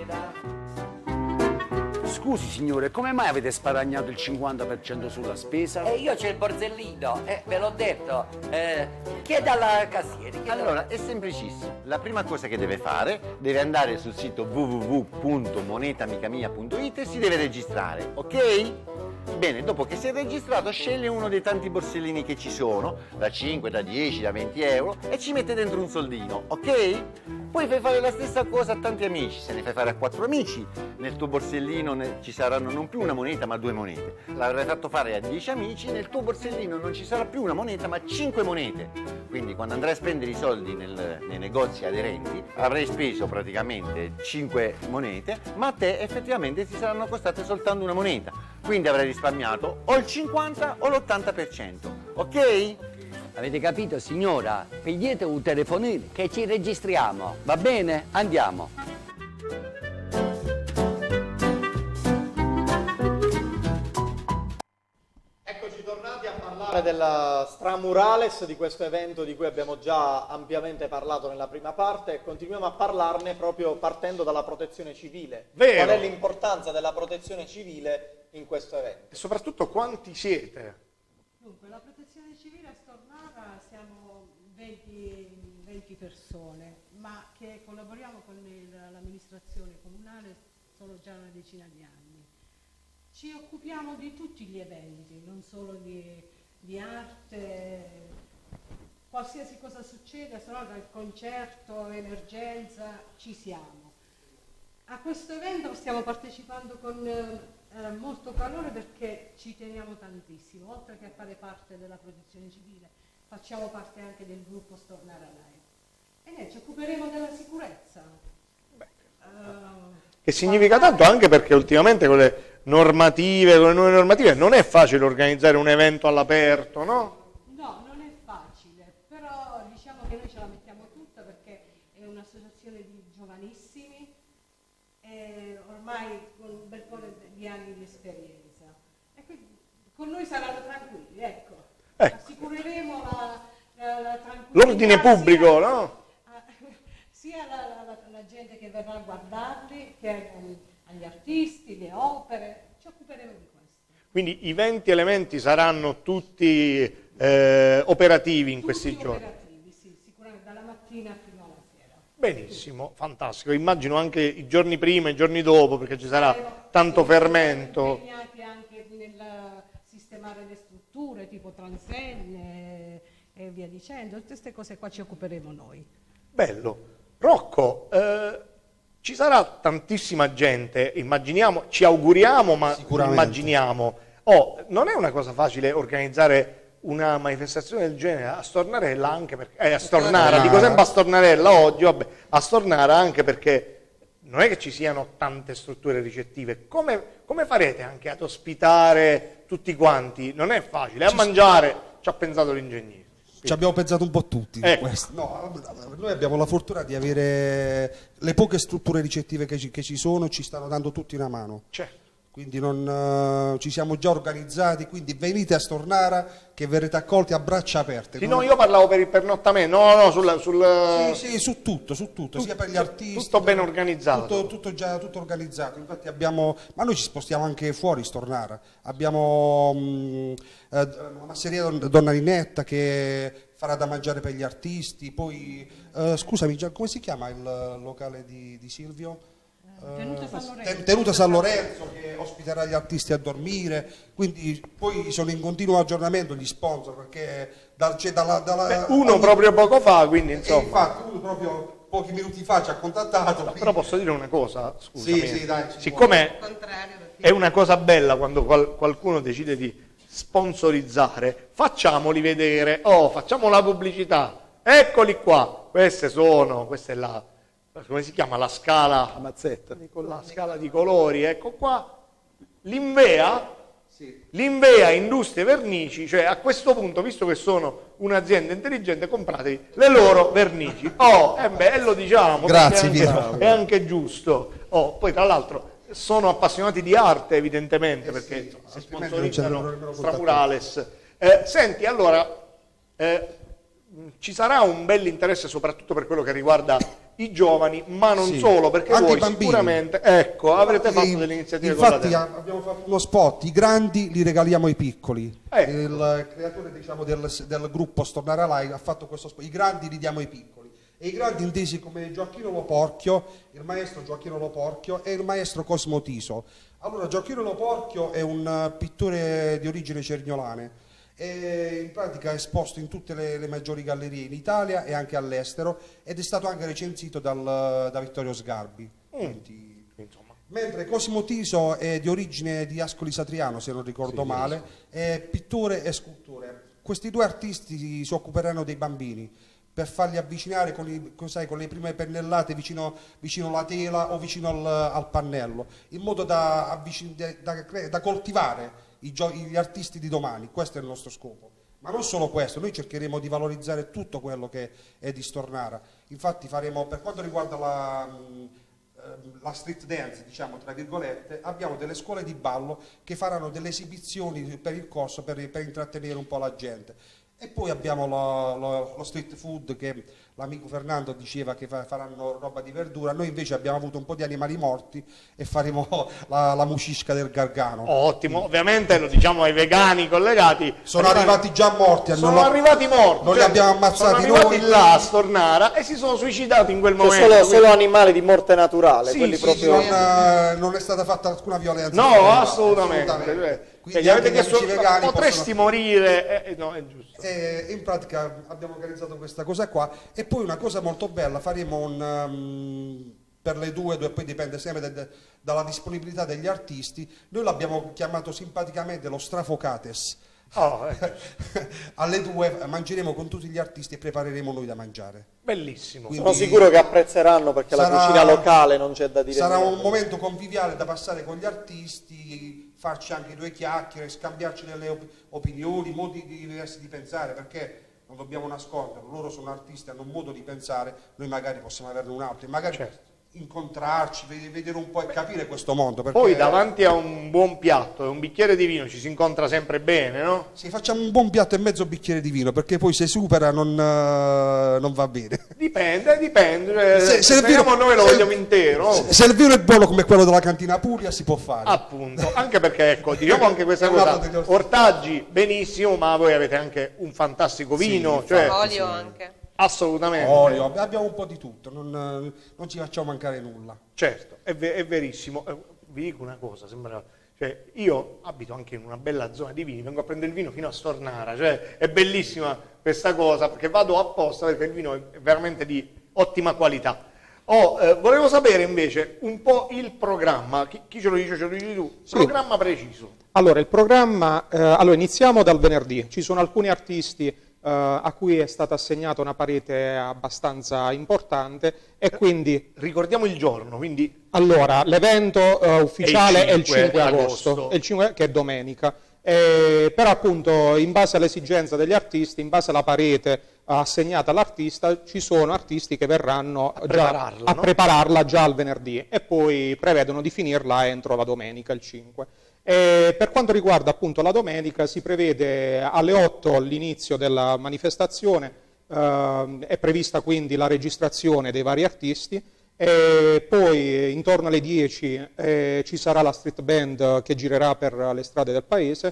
Scusi signore, come mai avete sparagnato il 50% sulla spesa? Io c'ho il borsellino, ve l'ho detto. Chieda alla cassiere. Allora, è semplicissimo. La prima cosa che deve fare, deve andare sul sito www.monetamicamia.it e si deve registrare, ok? Bene, dopo che si è registrato, sceglie uno dei tanti borsellini che ci sono, da 5, da 10, da 20 euro, e ci mette dentro un soldino, ok? Poi fai fare la stessa cosa a tanti amici, se ne fai fare a 4 amici, nel tuo borsellino ci saranno non più una moneta ma 2 monete. L'avrai fatto fare a 10 amici, nel tuo borsellino non ci sarà più una moneta ma 5 monete. Quindi quando andrai a spendere i soldi nei negozi aderenti, avrai speso praticamente 5 monete, ma a te effettivamente ti saranno costate soltanto una moneta. Quindi avrai risparmiato o il 50 o l'80%, ok? Avete capito signora? Pigliate un telefonino che ci registriamo, va bene? Andiamo. Eccoci tornati a parlare della Stramurales, di questo evento di cui abbiamo già ampiamente parlato nella prima parte, e continuiamo a parlarne proprio partendo dalla protezione civile. Vero. Qual è l'importanza della protezione civile in questo evento? E soprattutto quanti siete? Dunque, la protezione civile a Stornara siamo 20 persone, ma che collaboriamo con l'amministrazione comunale sono già una decina di anni. Ci occupiamo di tutti gli eventi, non solo di arte, qualsiasi cosa succeda, se no dal concerto, emergenza, ci siamo. A questo evento stiamo partecipando con molto calore perché ci teniamo tantissimo, oltre che a fare parte della protezione civile, facciamo parte anche del gruppo Stornara Live. E noi ci occuperemo della sicurezza. Che significa tanto anche perché ultimamente con le nuove normative, non è facile organizzare un evento all'aperto, no? No, non è facile, però diciamo che noi ce la mettiamo tutta perché è un'associazione di giovanissimi e ormai con un bel po' di anni di esperienza. E quindi con noi saranno tranquilli, ecco. Assicureremo la tranquillità. L'ordine pubblico, no? Sia la gente che verrà a guardarli, che agli artisti, le opere, ci occuperemo di questo. Quindi i 20 elementi saranno tutti operativi in questi giorni? Operativi, sì, sicuramente dalla mattina fino alla sera. Benissimo, fantastico. Immagino anche i giorni prima e i giorni dopo, perché ci sarà tanto fermento. Impegnati anche nel sistemare le strutture, tipo transenne e via dicendo. Tutte queste cose qua ci occuperemo noi. Bello. Rocco, ci sarà tantissima gente, immaginiamo, ci auguriamo, ma immaginiamo. Non è una cosa facile organizzare una manifestazione del genere a Stornarella, anche perché a Stornara, dico sempre a Stornarella oggi, vabbè, a Stornara anche perché non è che ci siano tante strutture ricettive. Come farete anche ad ospitare tutti quanti? Non è facile, a mangiare ci ha pensato l'ingegnere. Ci abbiamo pensato un po' tutti di questo. No, noi abbiamo la fortuna di avere le poche strutture ricettive che ci sono, ci stanno dando tutti una mano. Certo. Quindi ci siamo già organizzati, quindi venite a Stornara che verrete accolti a braccia aperte. Sì, no, io parlavo per il pernottamento, no, Sì, su tutto, sia per gli artisti. Tutto ben organizzato. Tutto organizzato, infatti ma noi ci spostiamo anche fuori Stornara. Abbiamo una masseria Donna Linetta che farà da mangiare per gli artisti, poi, scusami, come si chiama il locale di Silvio? Tenuta San Lorenzo che ospiterà gli artisti a dormire, quindi poi sono in continuo aggiornamento gli sponsor perché proprio poco fa, quindi insomma. Infatti uno proprio pochi minuti fa ci ha contattato. Però posso dire una cosa, scusami, sì, dai, siccome è una cosa bella quando qualcuno decide di sponsorizzare, facciamoli vedere, facciamo la pubblicità, eccoli qua, questa è la, come si chiama, la scala, la scala di colori, ecco qua, l'Invea Industrie Vernici, cioè a questo punto, visto che sono un'azienda intelligente, compratevi le loro vernici. Lo diciamo, grazie, è anche giusto. Poi tra l'altro sono appassionati di arte evidentemente, perché si sponsorizzano Stramurales. Senti, allora, ci sarà un bel interesse soprattutto per quello che riguarda i giovani, ma non solo, perché anche voi sicuramente avrete fatto delle iniziative. Infatti abbiamo fatto uno spot, i grandi li regaliamo ai piccoli. Il creatore del gruppo Stornara Live ha fatto questo spot, i grandi li diamo ai piccoli. E i grandi intesi come Gioacchino Loporchio, il maestro Gioacchino Loporchio e il maestro Cosimo Tiso. Allora, Gioacchino Loporchio è un pittore di origine cerniolane. E in pratica è esposto in tutte le maggiori gallerie in Italia e anche all'estero ed è stato anche recensito da Vittorio Sgarbi. Mentre Cosimo Tiso è di origine di Ascoli Satriano, se non ricordo male, è pittore e scultore. Questi due artisti si occuperanno dei bambini per farli avvicinare con le prime pennellate vicino alla tela o vicino al pannello, in modo da coltivare gli artisti di domani. Questo è il nostro scopo. Ma non solo questo, noi cercheremo di valorizzare tutto quello che è di Stornara. Infatti faremo, per quanto riguarda la street dance, diciamo tra virgolette, abbiamo delle scuole di ballo che faranno delle esibizioni per il corso per intrattenere un po' la gente. E poi abbiamo lo street food che l'amico Fernando diceva che faranno roba di verdura, noi invece abbiamo avuto un po' di animali morti e faremo la muscisca del Gargano. Ottimo, ovviamente lo diciamo ai vegani collegati. Sono arrivati già morti. Arrivati morti. Non li abbiamo ammazzati sono arrivati noi. Là a Stornara e si sono suicidati in quel momento. Solo animali di morte naturale. Proprio... non è stata fatta alcuna violenza. No, assolutamente. Quindi gli avete chiesto, potresti morire, no, è giusto. In pratica abbiamo organizzato questa cosa qua e poi una cosa molto bella, faremo per le due, poi dipende sempre dalla disponibilità degli artisti, noi l'abbiamo chiamato simpaticamente lo Strafocates. Alle 2 mangeremo con tutti gli artisti e prepareremo noi da mangiare. Bellissimo. Quindi sono sicuro che apprezzeranno, perché la cucina locale non c'è da dire. Sarà un momento conviviale da passare con gli artisti, farci anche due chiacchiere, scambiarci delle opinioni, modi diversi di pensare, perché non dobbiamo nasconderlo, loro sono artisti, hanno un modo di pensare, noi magari possiamo averne un altro, e magari incontrarci, vedere un po' e capire questo mondo. Perché... Poi davanti a un buon piatto e un bicchiere di vino ci si incontra sempre bene, no? Sì, facciamo un buon piatto e mezzo bicchiere di vino, perché poi se supera non va bene. Dipende, se noi lo vogliamo intero. Se il vino è buono come quello della cantina Puglia si può fare. Appunto, anche perché, ecco, diciamo anche questa cosa, ortaggi benissimo, ma voi avete anche un fantastico vino. Olio anche. Assolutamente. Olio, abbiamo un po' di tutto, non ci facciamo mancare nulla. Certo, è verissimo. Vi dico una cosa, io abito anche in una bella zona di vini, vengo a prendere il vino fino a Stornara, è bellissima questa cosa, perché vado apposta perché il vino è veramente di ottima qualità. Volevo sapere invece un po' il programma, chi ce lo dice, ce lo dici tu, Sì. programma preciso. Allora, il programma, iniziamo dal venerdì. Ci sono alcuni artisti a cui è stata assegnata una parete abbastanza importante e quindi... Ricordiamo il giorno, quindi... Allora, l'evento ufficiale è il 5 5 agosto, è il 5, che è domenica. Però appunto in base all'esigenza degli artisti, in base alla parete assegnata all'artista, ci sono artisti che verranno a prepararla già al venerdì e poi prevedono di finirla entro la domenica, il 5. Per quanto riguarda appunto la domenica, si prevede alle 8 l'inizio della manifestazione, è prevista quindi la registrazione dei vari artisti, e poi intorno alle 10 ci sarà la street band che girerà per le strade del paese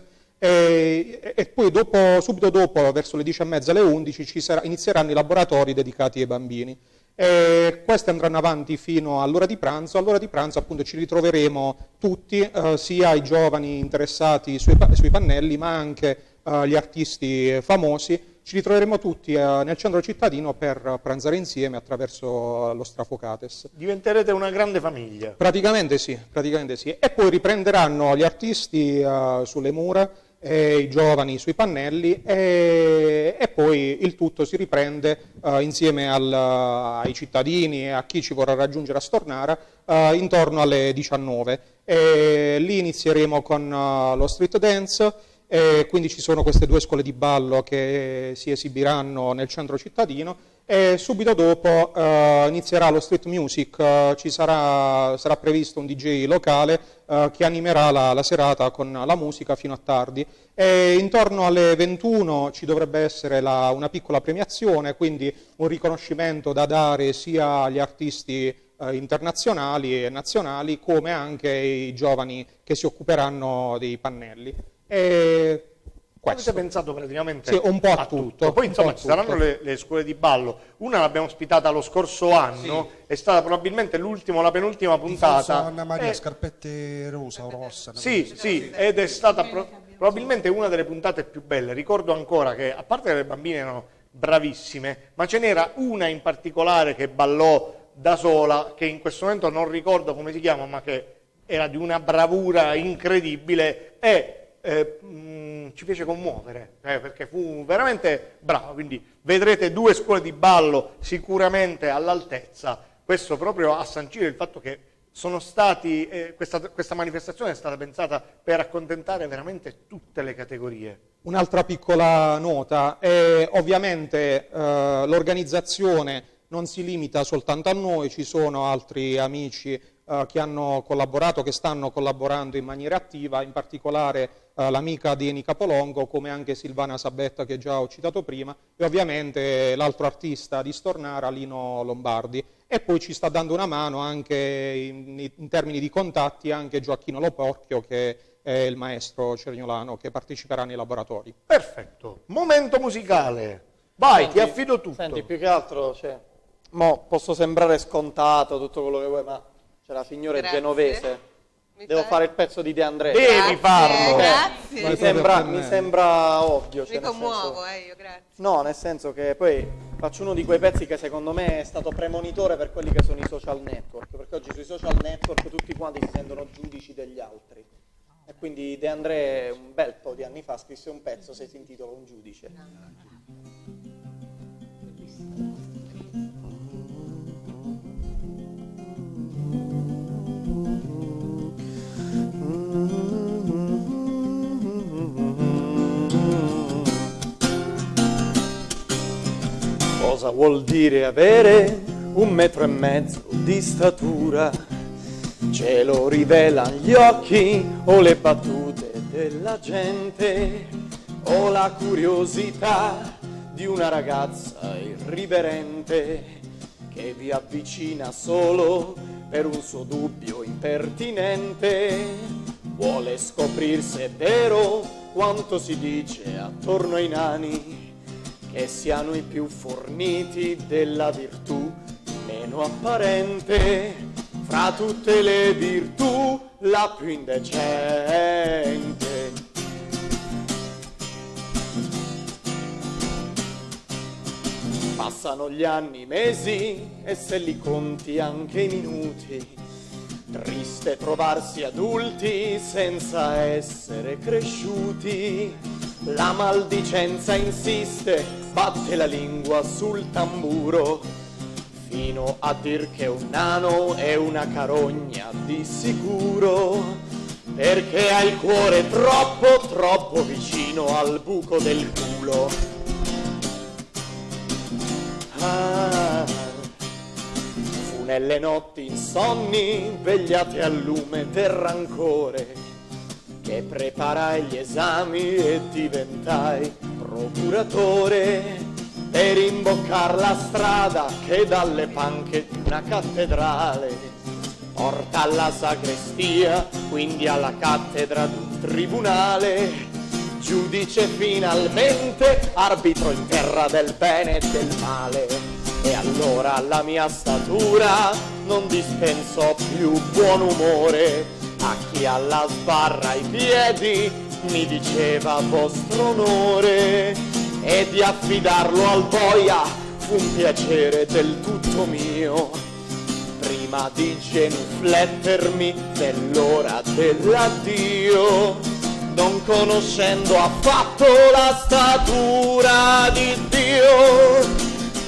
e poi subito dopo, verso le 10:30 alle 11, inizieranno i laboratori dedicati ai bambini. Questi andranno avanti fino all'ora di pranzo. All'ora di pranzo appunto ci ritroveremo tutti, sia i giovani interessati sui pannelli, ma anche gli artisti famosi. Ci ritroveremo tutti nel centro cittadino per pranzare insieme attraverso lo Strafocates. Diventerete una grande famiglia. Praticamente sì, praticamente sì. E poi riprenderanno gli artisti sulle mura, i giovani sui pannelli e poi il tutto si riprende insieme ai cittadini e a chi ci vorrà raggiungere a Stornara intorno alle 19. Lì inizieremo con lo street dance. Quindi ci sono queste due scuole di ballo che si esibiranno nel centro cittadino e subito dopo inizierà lo street music, sarà previsto un DJ locale che animerà la serata con la musica fino a tardi e intorno alle 21 ci dovrebbe essere una piccola premiazione, quindi un riconoscimento da dare sia agli artisti internazionali e nazionali come anche ai giovani che si occuperanno dei pannelli. Avete pensato praticamente sì, un po' a tutto. Poi insomma ci saranno le scuole di ballo. Una l'abbiamo ospitata lo scorso anno, sì. È stata probabilmente la penultima puntata. Anna Maria, scarpette rosa o rossa. Sì, ed è stata probabilmente una delle puntate più belle. Ricordo ancora che, a parte che le bambine erano bravissime, ma ce n'era una in particolare che ballò da sola, che in questo momento non ricordo come si chiama, ma che era di una bravura incredibile e ci fece commuovere perché fu veramente brava, quindi vedrete due scuole di ballo sicuramente all'altezza, questo proprio a sancire il fatto che sono stati, questa manifestazione è stata pensata per accontentare veramente tutte le categorie. Un'altra piccola nota, ovviamente l'organizzazione non si limita soltanto a noi, ci sono altri amici che hanno collaborato, che stanno collaborando in maniera attiva, in particolare l'amica Deni Capolongo, come anche Silvana Sabetta che già ho citato prima, e ovviamente l'altro artista di Stornara, Lino Lombardi. E poi ci sta dando una mano anche in termini di contatti anche Gioacchino Loporchio, che è il maestro cerniolano che parteciperà nei laboratori. Perfetto, momento musicale. Vai, ti affido tutto. Senti, più che altro, posso sembrare scontato tutto quello che vuoi, ma c'è la signora genovese. Devo fare il pezzo di De André. Devi farlo. Grazie. Mi sembra ovvio. Mi commuovo, io, grazie. No, nel senso che poi faccio uno di quei pezzi che secondo me è stato premonitore per quelli che sono i social network, perché oggi sui social network tutti quanti si sentono giudici degli altri. E quindi De André un bel po' di anni fa scrisse un pezzo che si intitola Un giudice. Cosa vuol dire avere 1,5 metri di statura? Ce lo rivelano gli occhi o le battute della gente o la curiosità di una ragazza irriverente che vi avvicina solo per un suo dubbio impertinente. Vuole scoprir se è vero quanto si dice attorno ai nani, che siano i più forniti della virtù meno apparente, fra tutte le virtù la più indecente. Passano gli anni, i mesi e se li conti anche i minuti. Triste trovarsi adulti senza essere cresciuti. La maldicenza insiste, batte la lingua sul tamburo, fino a dir che un nano è una carogna di sicuro, perché ha il cuore troppo, troppo vicino al buco del culo. Fu nelle notti insonni, vegliate al lume del rancore, che preparai gli esami e diventai procuratore, per imboccar la strada che dalle panche di una cattedrale porta alla sagrestia, quindi alla cattedra d'un tribunale. Giudice finalmente, arbitro in terra del bene e del male. E allora la mia statura non dispensò più buon umore a chi alla sbarra ai piedi mi diceva vostro onore, e di affidarlo al boia fu un piacere del tutto mio, prima di genuflettermi nell'ora dell'addio, non conoscendo affatto la statura di Dio.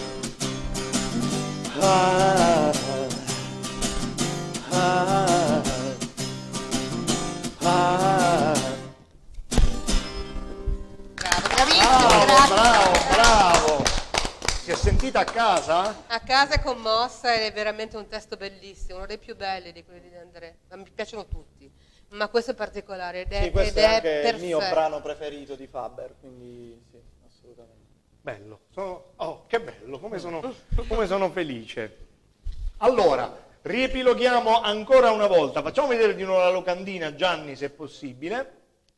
Bravo! Si è sentita a casa? A casa è commossa ed è veramente un testo bellissimo, uno dei più belli di quelli di André. Ma mi piacciono tutti, ma questo è particolare ed è, Sì, questo ed è è anche perfetto. il mio brano preferito di Faber, quindi sì, assolutamente. Bello, oh, che bello, come sono felice. Allora, riepiloghiamo ancora una volta, facciamo vedere di nuovo la locandina, Gianni, se è possibile.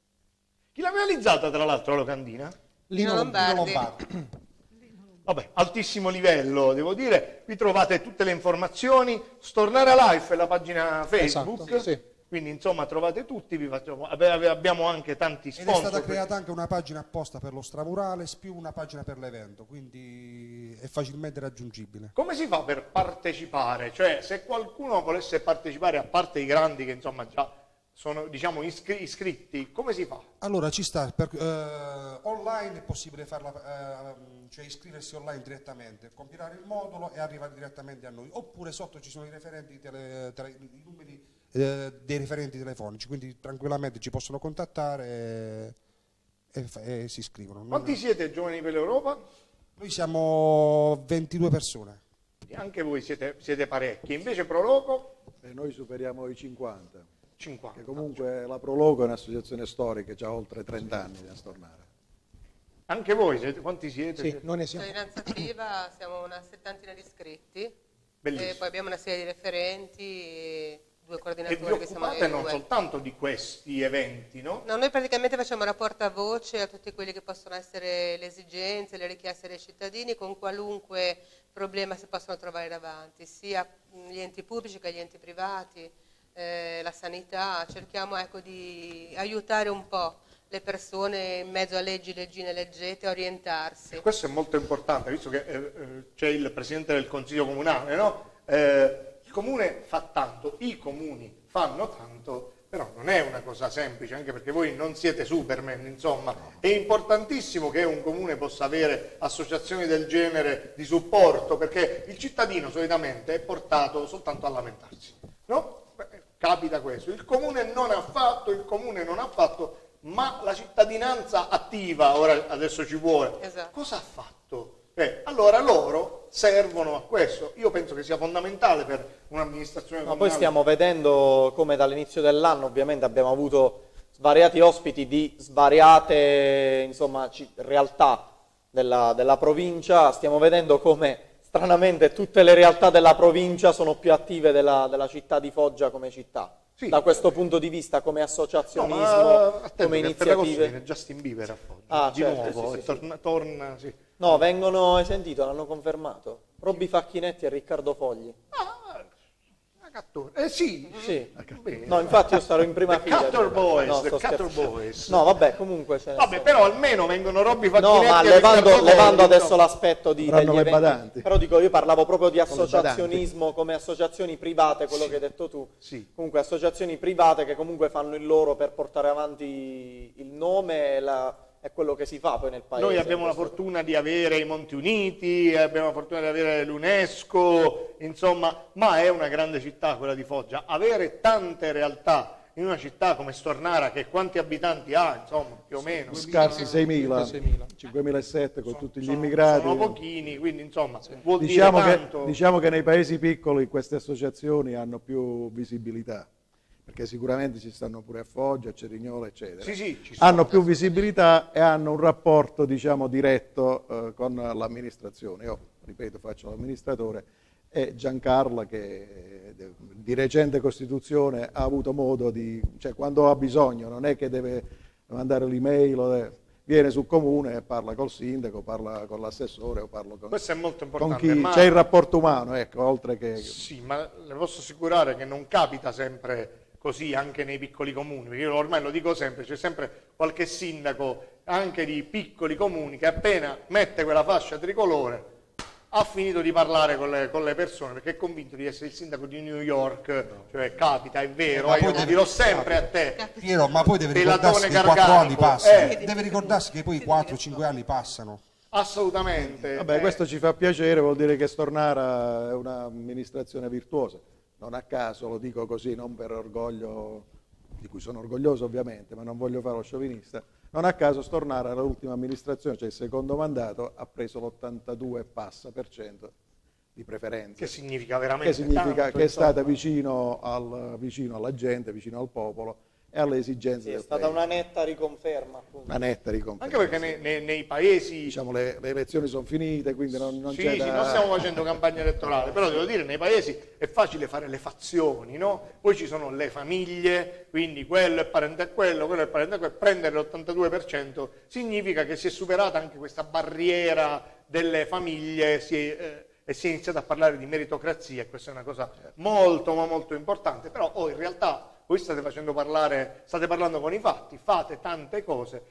Chi l'ha realizzata, tra l'altro, la locandina? Lino Lombardi. Vabbè, altissimo livello, devo dire. Qui trovate tutte le informazioni. Stornare Life è la pagina Facebook. Esatto, sì. Quindi, insomma, trovate tutti. Abbiamo anche tanti sponsor. Ed è stata creata anche una pagina apposta per lo Stramurales più una pagina per l'evento, quindi è facilmente raggiungibile. Come si fa per partecipare? Cioè, se qualcuno volesse partecipare, a parte i grandi che, insomma, già sono, diciamo, iscritti, come si fa? Allora ci sta, online è possibile farla, cioè iscriversi online direttamente, compilare il modulo e arrivare direttamente a noi, oppure sotto ci sono i referenti, i numeri dei referenti telefonici, quindi tranquillamente ci possono contattare e si iscrivono. Quanti siete Giovani per l'Europa? Noi siamo 22 persone. Anche voi siete parecchi, invece Proloco? E noi superiamo i 50. 50. Che comunque la Prologo è un'associazione storica che ha oltre 30 anni da Stornare. Anche voi, quanti siete? Sì, noi ne siamo. Cittadinanza Attiva siamo una settantina di iscritti. Bellissimo. E poi abbiamo una serie di referenti, e due coordinatori E vi che siamo occupate noi non due. soltanto di questi eventi, no? No, noi praticamente facciamo la portavoce a tutti quelli che possono essere le esigenze, le richieste dei cittadini, con qualunque problema si possono trovare davanti, sia gli enti pubblici che gli enti privati, la sanità. Cerchiamo, ecco, di aiutare un po' le persone in mezzo a leggi, leggine, leggete, a orientarsi. E questo è molto importante, visto che c'è il Presidente del Consiglio Comunale, no? Il Comune fa tanto, i comuni fanno tanto, però non è una cosa semplice, anche perché voi non siete Superman, insomma. È importantissimo che un comune possa avere associazioni del genere di supporto, perché il cittadino solitamente è portato soltanto a lamentarsi, no? Capita questo, il comune non ha fatto, ma la cittadinanza attiva, ora adesso ci vuole, Esatto. Cosa ha fatto? Allora loro servono a questo. Io penso che sia fondamentale per un'amministrazione Ma comunale. poi stiamo vedendo come dall'inizio dell'anno ovviamente abbiamo avuto svariati ospiti di svariate, insomma, realtà della provincia. Stiamo vedendo come stranamente tutte le realtà della provincia sono più attive della città di Foggia come città. Sì. Da questo punto di vista, come associazionismo, come iniziative. Viene Justin Bieber a Foggia, Ah, di certo, nuovo, sì, e sì, torna, sì. No, vengono, hai sentito, l'hanno confermato. Robby Facchinetti e Riccardo Fogli. Sì. Bene. No, infatti io starò in prima fila. Cutter Boys, No, the sto Cutter scherzando. Boys. No, vabbè, comunque ce ne Vabbè, sono. però almeno vengono Robby No, Facchinetti ma levando adesso l'aspetto degli Avranno le eventi, badanti. però dico, io parlavo proprio di Con le badanti. associazionismo come associazioni private, quello che hai detto tu. Sì. Comunque associazioni private che comunque fanno il loro per portare avanti il nome è quello che si fa poi nel paese. Noi abbiamo la fortuna di avere i Monti Uniti, abbiamo la fortuna di avere l'UNESCO, insomma, ma è una grande città quella di Foggia. Avere tante realtà in una città come Stornara, che quanti abitanti ha, insomma, più o meno? Scarsi 6.000, 5.007 con tutti gli immigrati. Sono pochini, quindi insomma, vuol Diciamo dire che, tanto. diciamo che nei paesi piccoli queste associazioni hanno più visibilità, perché sicuramente ci stanno pure a Foggia, a Cerignola, eccetera. Sì, ci sono. Hanno più visibilità e hanno un rapporto, diciamo, diretto con l'amministrazione. Io, ripeto, faccio l'amministratore e Giancarla, che di recente costituzione ha avuto modo di, cioè quando ha bisogno, non è che deve mandare l'email, viene sul comune e parla col sindaco, parla con l'assessore o parla con, Questo è molto con importante. chi c'è il rapporto umano, ecco, oltre che... Sì, ma le posso assicurare che non capita sempre così anche nei piccoli comuni, perché io ormai lo dico sempre, c'è sempre qualche sindaco anche di piccoli comuni che appena mette quella fascia tricolore ha finito di parlare con le persone, perché è convinto di essere il sindaco di New York, cioè capita, è vero, io lo dirò sempre a te. Piero, ma poi deve Pelatone ricordarsi che i 4 Garganico, anni passano, deve ricordarsi che poi i 4-5 anni passano. Assolutamente. Vabbè, questo ci fa piacere, vuol dire che Stornara è un'amministrazione virtuosa. Non a caso, lo dico così, non per orgoglio, di cui sono orgoglioso ovviamente, ma non voglio fare lo sciovinista, non a caso Stornara, l'ultima amministrazione, cioè il secondo mandato, ha preso l'82% di preferenze. Che significa veramente Che significa tanto, che è insomma. stata vicino alla gente, vicino al popolo e alle esigenze Sì, è del stata paese. una netta riconferma, appunto. Una netta riconferma. Anche perché nei paesi... Diciamo, le elezioni sono finite, quindi non Sì, c'è sì, da... non stiamo facendo campagna elettorale, però devo dire, nei paesi è facile fare le fazioni, no? Poi ci sono le famiglie, quindi quello è parente a quello è parente a quello, prendere l'82% significa che si è superata anche questa barriera delle famiglie e si è iniziato a parlare di meritocrazia, e questa è una cosa molto, ma molto importante, però in realtà voi state parlando con i fatti, fate tante cose,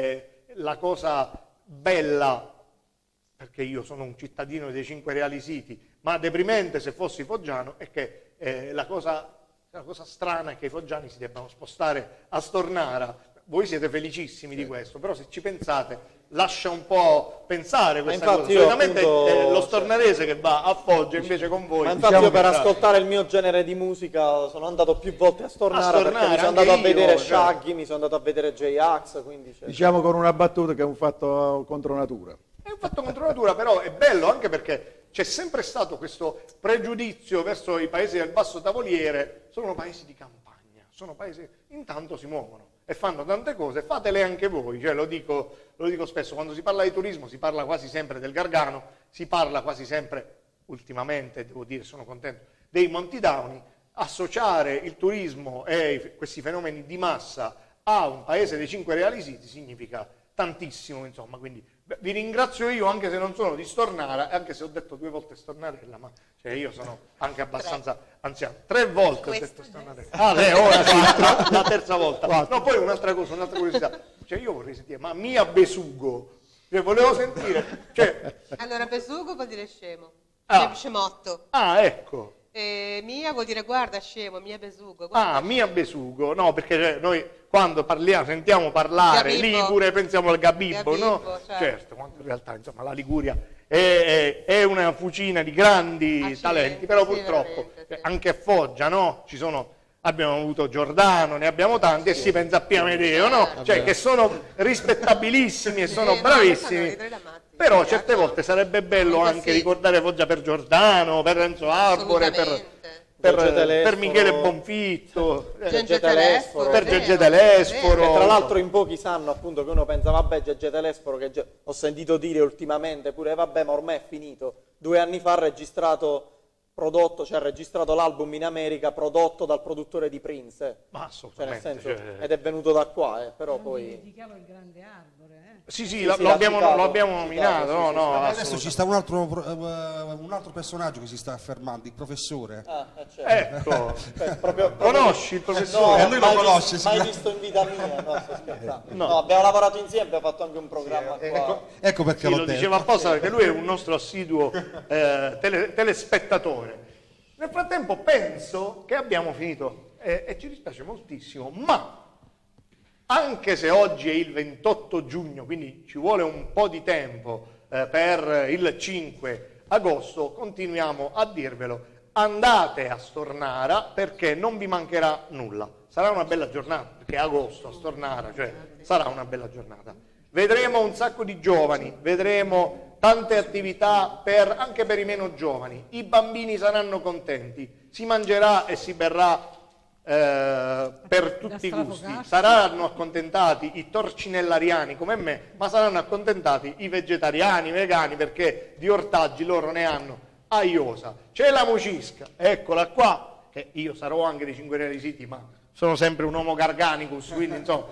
la cosa bella, perché io sono un cittadino dei 5 Reali Siti, ma deprimente se fossi foggiano, è che la cosa strana è che i foggiani si debbano spostare a Stornara. Voi siete felicissimi di questo, però se ci pensate lascia un po' pensare questa cosa. Solitamente è lo stornarese che va a Foggia, invece con voi... Ma infatti io per ascoltare il mio genere di musica sono andato più volte a Stornara, perché mi sono andato a vedere Shaggy, mi sono andato a vedere J-Ax, quindi... Diciamo con una battuta che è un fatto contro natura. È un fatto contro natura, però è bello anche perché c'è sempre stato questo pregiudizio verso i paesi del basso tavoliere, sono paesi di campagna, sono paesi intanto si muovono e fanno tante cose, fatele anche voi, cioè lo dico spesso, quando si parla di turismo si parla quasi sempre del Gargano, si parla quasi sempre, ultimamente devo dire sono contento, dei Monti Dauni. Associare il turismo e questi fenomeni di massa a un paese dei 5 Reali Siti significa tantissimo, insomma, quindi vi ringrazio io, anche se non sono di Stornara, anche se ho detto 2 volte Stornarella, ma cioè io sono anche abbastanza anziano. 3 volte ho detto Stornarella. Ora sì, la terza volta. No, poi un'altra cosa, un'altra curiosità. Cioè io vorrei sentire, ma Mia Besugo, cioè volevo sentire, cioè... Allora, Besugo vuol dire scemo, scemotto. Ah, ecco. Mia vuol dire guarda scemo, Mia Besugo. Mia Besugo, no, perché noi quando parliamo, sentiamo parlare Gabibbo. Ligure, pensiamo al Gabibbo, no? Certo, quando in realtà insomma la Liguria è una fucina di grandi talenti, però purtroppo anche a Foggia, no? Abbiamo avuto Giordano, ne abbiamo tanti e si pensa a Pia Medeo, no? Cioè che sono rispettabilissimi e sono bravissimi. Però certe volte sarebbe bello anche ricordare Foggia per Giordano, per Renzo Arbore, per Michele Bonfitto, per Gegge Telesforo. E tra l'altro in pochi sanno appunto che uno pensa vabbè Gegge Telesforo, che ho sentito dire ultimamente pure vabbè ma ormai è finito. 2 anni fa ha registrato prodotto, cioè ha registrato l'album in America prodotto dal produttore di Prince. Ma cioè, nel assolutamente. senso, ed è venuto da qua, però poi... dimenticavo il grande arbore. Sì, lo abbiamo nominato. Adesso ci sta un altro personaggio che si sta affermando, il professore. Ecco, proprio conosci il professore? No, lui lo conosce. Mai visto in vita mia, no, sto scherzando. No, abbiamo lavorato insieme, abbiamo fatto anche un programma qua. Ecco perché lo diceva apposta, perché lui è un nostro assiduo telespettatore. Nel frattempo penso che abbiamo finito e ci dispiace moltissimo, ma anche se oggi è il 28 giugno, quindi ci vuole un po' di tempo per il 5 agosto, continuiamo a dirvelo, andate a Stornara perché non vi mancherà nulla. Sarà una bella giornata, perché è agosto a Stornara, cioè sarà una bella giornata. Vedremo un sacco di giovani, vedremo tante attività anche per i meno giovani, i bambini saranno contenti, si mangerà e si berrà per tutti i gusti, saranno accontentati i torcinellariani come me, ma saranno accontentati i vegetariani, i vegani, perché di ortaggi loro ne hanno a iosa. C'è la mucisca, eccola qua, che io sarò anche dei 5 requisiti, ma sono sempre un homo garganicus, quindi insomma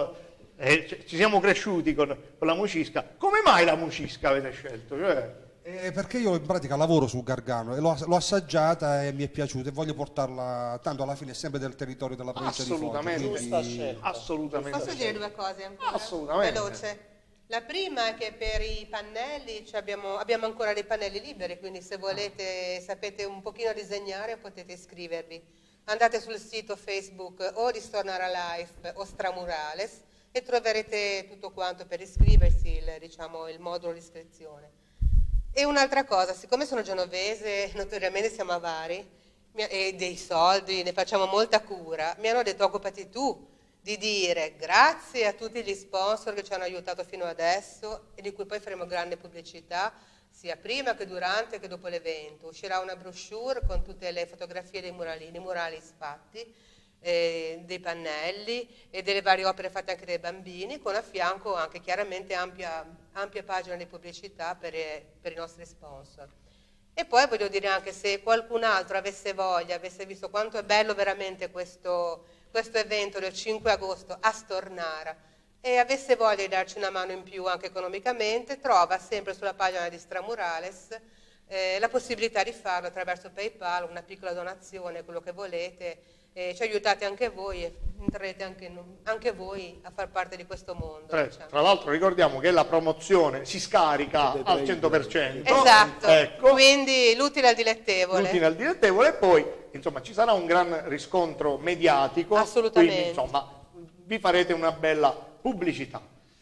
ci siamo cresciuti con la mucisca. Come mai la mucisca avete scelto? Perché io in pratica lavoro sul gargano e l'ho assaggiata e mi è piaciuta e voglio portarla, tanto alla fine è sempre del territorio della provincia di Foggia. Assolutamente. Posso dire due cose ancora? Assolutamente. Veloce. La prima è che per i pannelli abbiamo ancora dei pannelli liberi, quindi se volete, sapete un pochino disegnare, potete iscrivervi. Andate sul sito Facebook o di Stornara Life o Stramurales e troverete tutto quanto per iscriversi, il modulo di iscrizione. E un'altra cosa, siccome sono genovese, notoriamente siamo avari, e dei soldi, ne facciamo molta cura, mi hanno detto occupati tu di dire grazie a tutti gli sponsor che ci hanno aiutato fino adesso e di cui poi faremo grande pubblicità, sia prima che durante che dopo l'evento. Uscirà una brochure con tutte le fotografie dei murali fatti, dei pannelli e delle varie opere fatte anche dai bambini, con a fianco anche chiaramente ampia pagina di pubblicità per i nostri sponsor. E poi voglio dire anche, se qualcun altro avesse voglia, avesse visto quanto è bello veramente questo evento del 5 agosto a Stornara e avesse voglia di darci una mano in più anche economicamente, trova sempre sulla pagina di Stramurales la possibilità di farlo attraverso PayPal, una piccola donazione, quello che volete. Ci aiutate anche voi e entrerete anche voi a far parte di questo mondo. Tra l'altro ricordiamo che la promozione si scarica al 100%. Esatto, ecco. Quindi l'utile al dilettevole. L'utile al dilettevole e poi insomma ci sarà un gran riscontro mediatico. Assolutamente. Quindi insomma vi farete una bella pubblicità.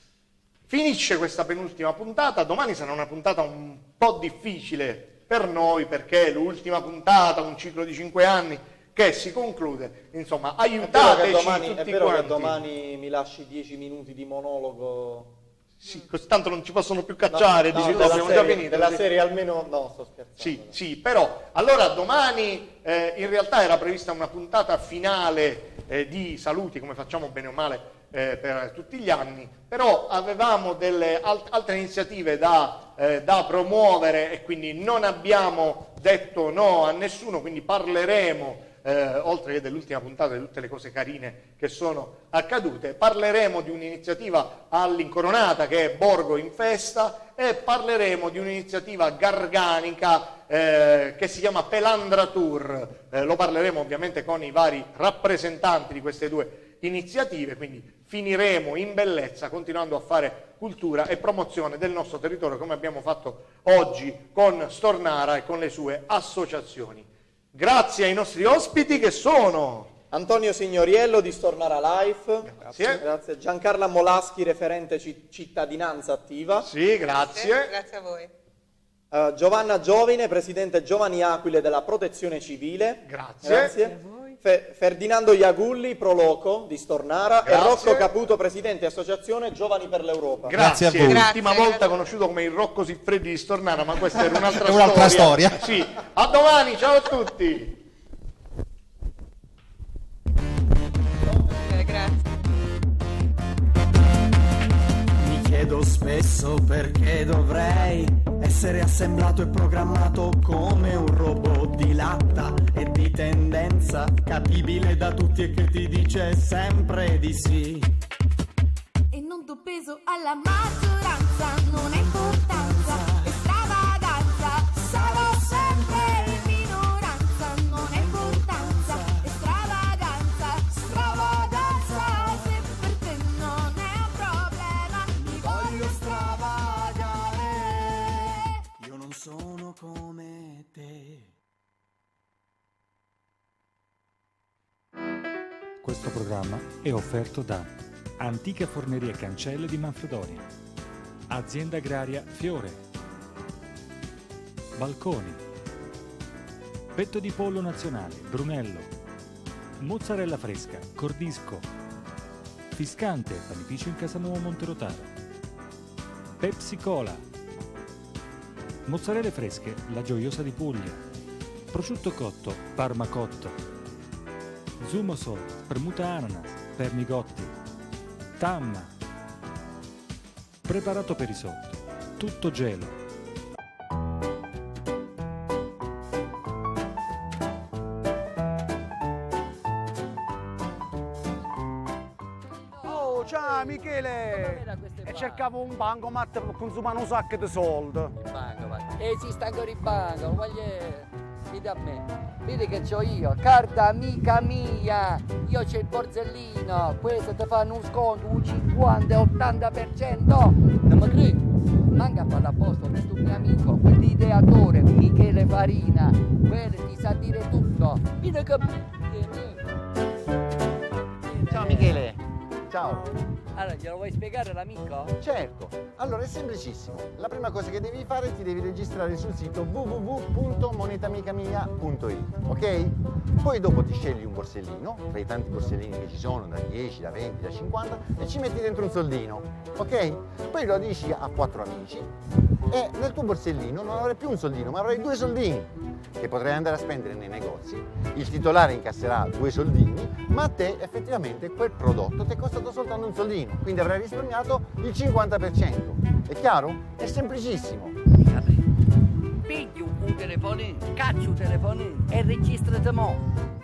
Finisce questa penultima puntata, domani sarà una puntata un po' difficile per noi perché è l'ultima puntata, un ciclo di 5 anni che si conclude, insomma, aiutateci tutti È vero quanti. che domani mi lasci 10 minuti di monologo? Sì, così tanto non ci possono più cacciare, no, abbiamo già finito. Della serie almeno, no, sto scherzando. Sì, però, allora domani in realtà era prevista una puntata finale di saluti, come facciamo bene o male per tutti gli anni, però avevamo delle altre iniziative da promuovere e quindi non abbiamo detto no a nessuno, quindi parleremo oltre che dell'ultima puntata, di tutte le cose carine che sono accadute, parleremo di un'iniziativa all'Incoronata che è Borgo in Festa e parleremo di un'iniziativa garganica che si chiama Pelandra Tour. Lo parleremo ovviamente con i vari rappresentanti di queste due iniziative, quindi finiremo in bellezza continuando a fare cultura e promozione del nostro territorio come abbiamo fatto oggi con Stornara e con le sue associazioni. Grazie ai nostri ospiti che sono Antonio Signoriello di Stornara Life, grazie. Giancarla Molaschi, referente cittadinanza attiva. Sì, grazie. Grazie a voi. Giovanna Giovine, presidente Giovani Aquile della Protezione Civile. Grazie. Ferdinando Iagulli, Proloco di Stornara. Grazie. E Rocco Caputo, presidente Associazione Giovani per l'Europa. Grazie a voi. L'ultima volta grazie. Conosciuto come il Rocco Siffredi di Stornara, ma questa era un'altra storia. Sì. A domani, ciao a tutti. Grazie. Mi chiedo troppo spesso perché dovrei essere assemblato e programmato come un robot di latta e di tendenza capibile da tutti e che ti dice sempre di sì. E non do peso alla maggioranza, non è importanza, stravaganza, sarò sempre in minoranza, non è importanza, stravaganza, stravaganza, se per te non è un problema, mi voglio stravagare. Io non sono come te. Questo programma è offerto da Antica Forneria Cancelle di Manfredonia, Azienda Agraria Fiore, Balconi, Petto di Pollo Nazionale Brunello, Mozzarella Fresca Cordisco, Fiscante Panificio in Casanuovo Monterotaro, Pepsi Cola, Mozzarelle Fresche La Gioiosa di Puglia, Prosciutto Cotto Parma Cotto, Zumosol Spremuta Ananas Pernigotti, Tamma, preparato per risotto, tutto gelo. Oh, ciao Michele! E cercavo un bancomat per consumare un sacco di soldi. Esiste ancora il banco, vedi a me. Vedi che c'ho io, carta amica mia, io c'ho il borsellino, questo ti fanno un sconto, un 50 e 80%, non mi credi? Manca a fare apposta questo mio amico, quell'ideatore, Michele Farina, quello ti sa dire tutto, vedi che... Ciao Michele, ciao. Allora, glielo vuoi spiegare l'amico? Certo, allora è semplicissimo. La prima cosa che devi fare ti devi registrare sul sito www.monetamicamia.it, ok? Poi dopo ti scegli un borsellino, tra i tanti borsellini che ci sono, da 10, da 20, da 50, e ci metti dentro un soldino, ok? Poi lo dici a 4 amici e nel tuo borsellino non avrai più un soldino, ma avrai 2 soldini che potrai andare a spendere nei negozi. Il titolare incasserà 2 soldini, ma a te effettivamente quel prodotto ti è costato soltanto un soldino, quindi avrai risparmiato il 50%. È chiaro? È semplicissimo. Pigli un telefonino, caccio un telefonino e registrati mo'.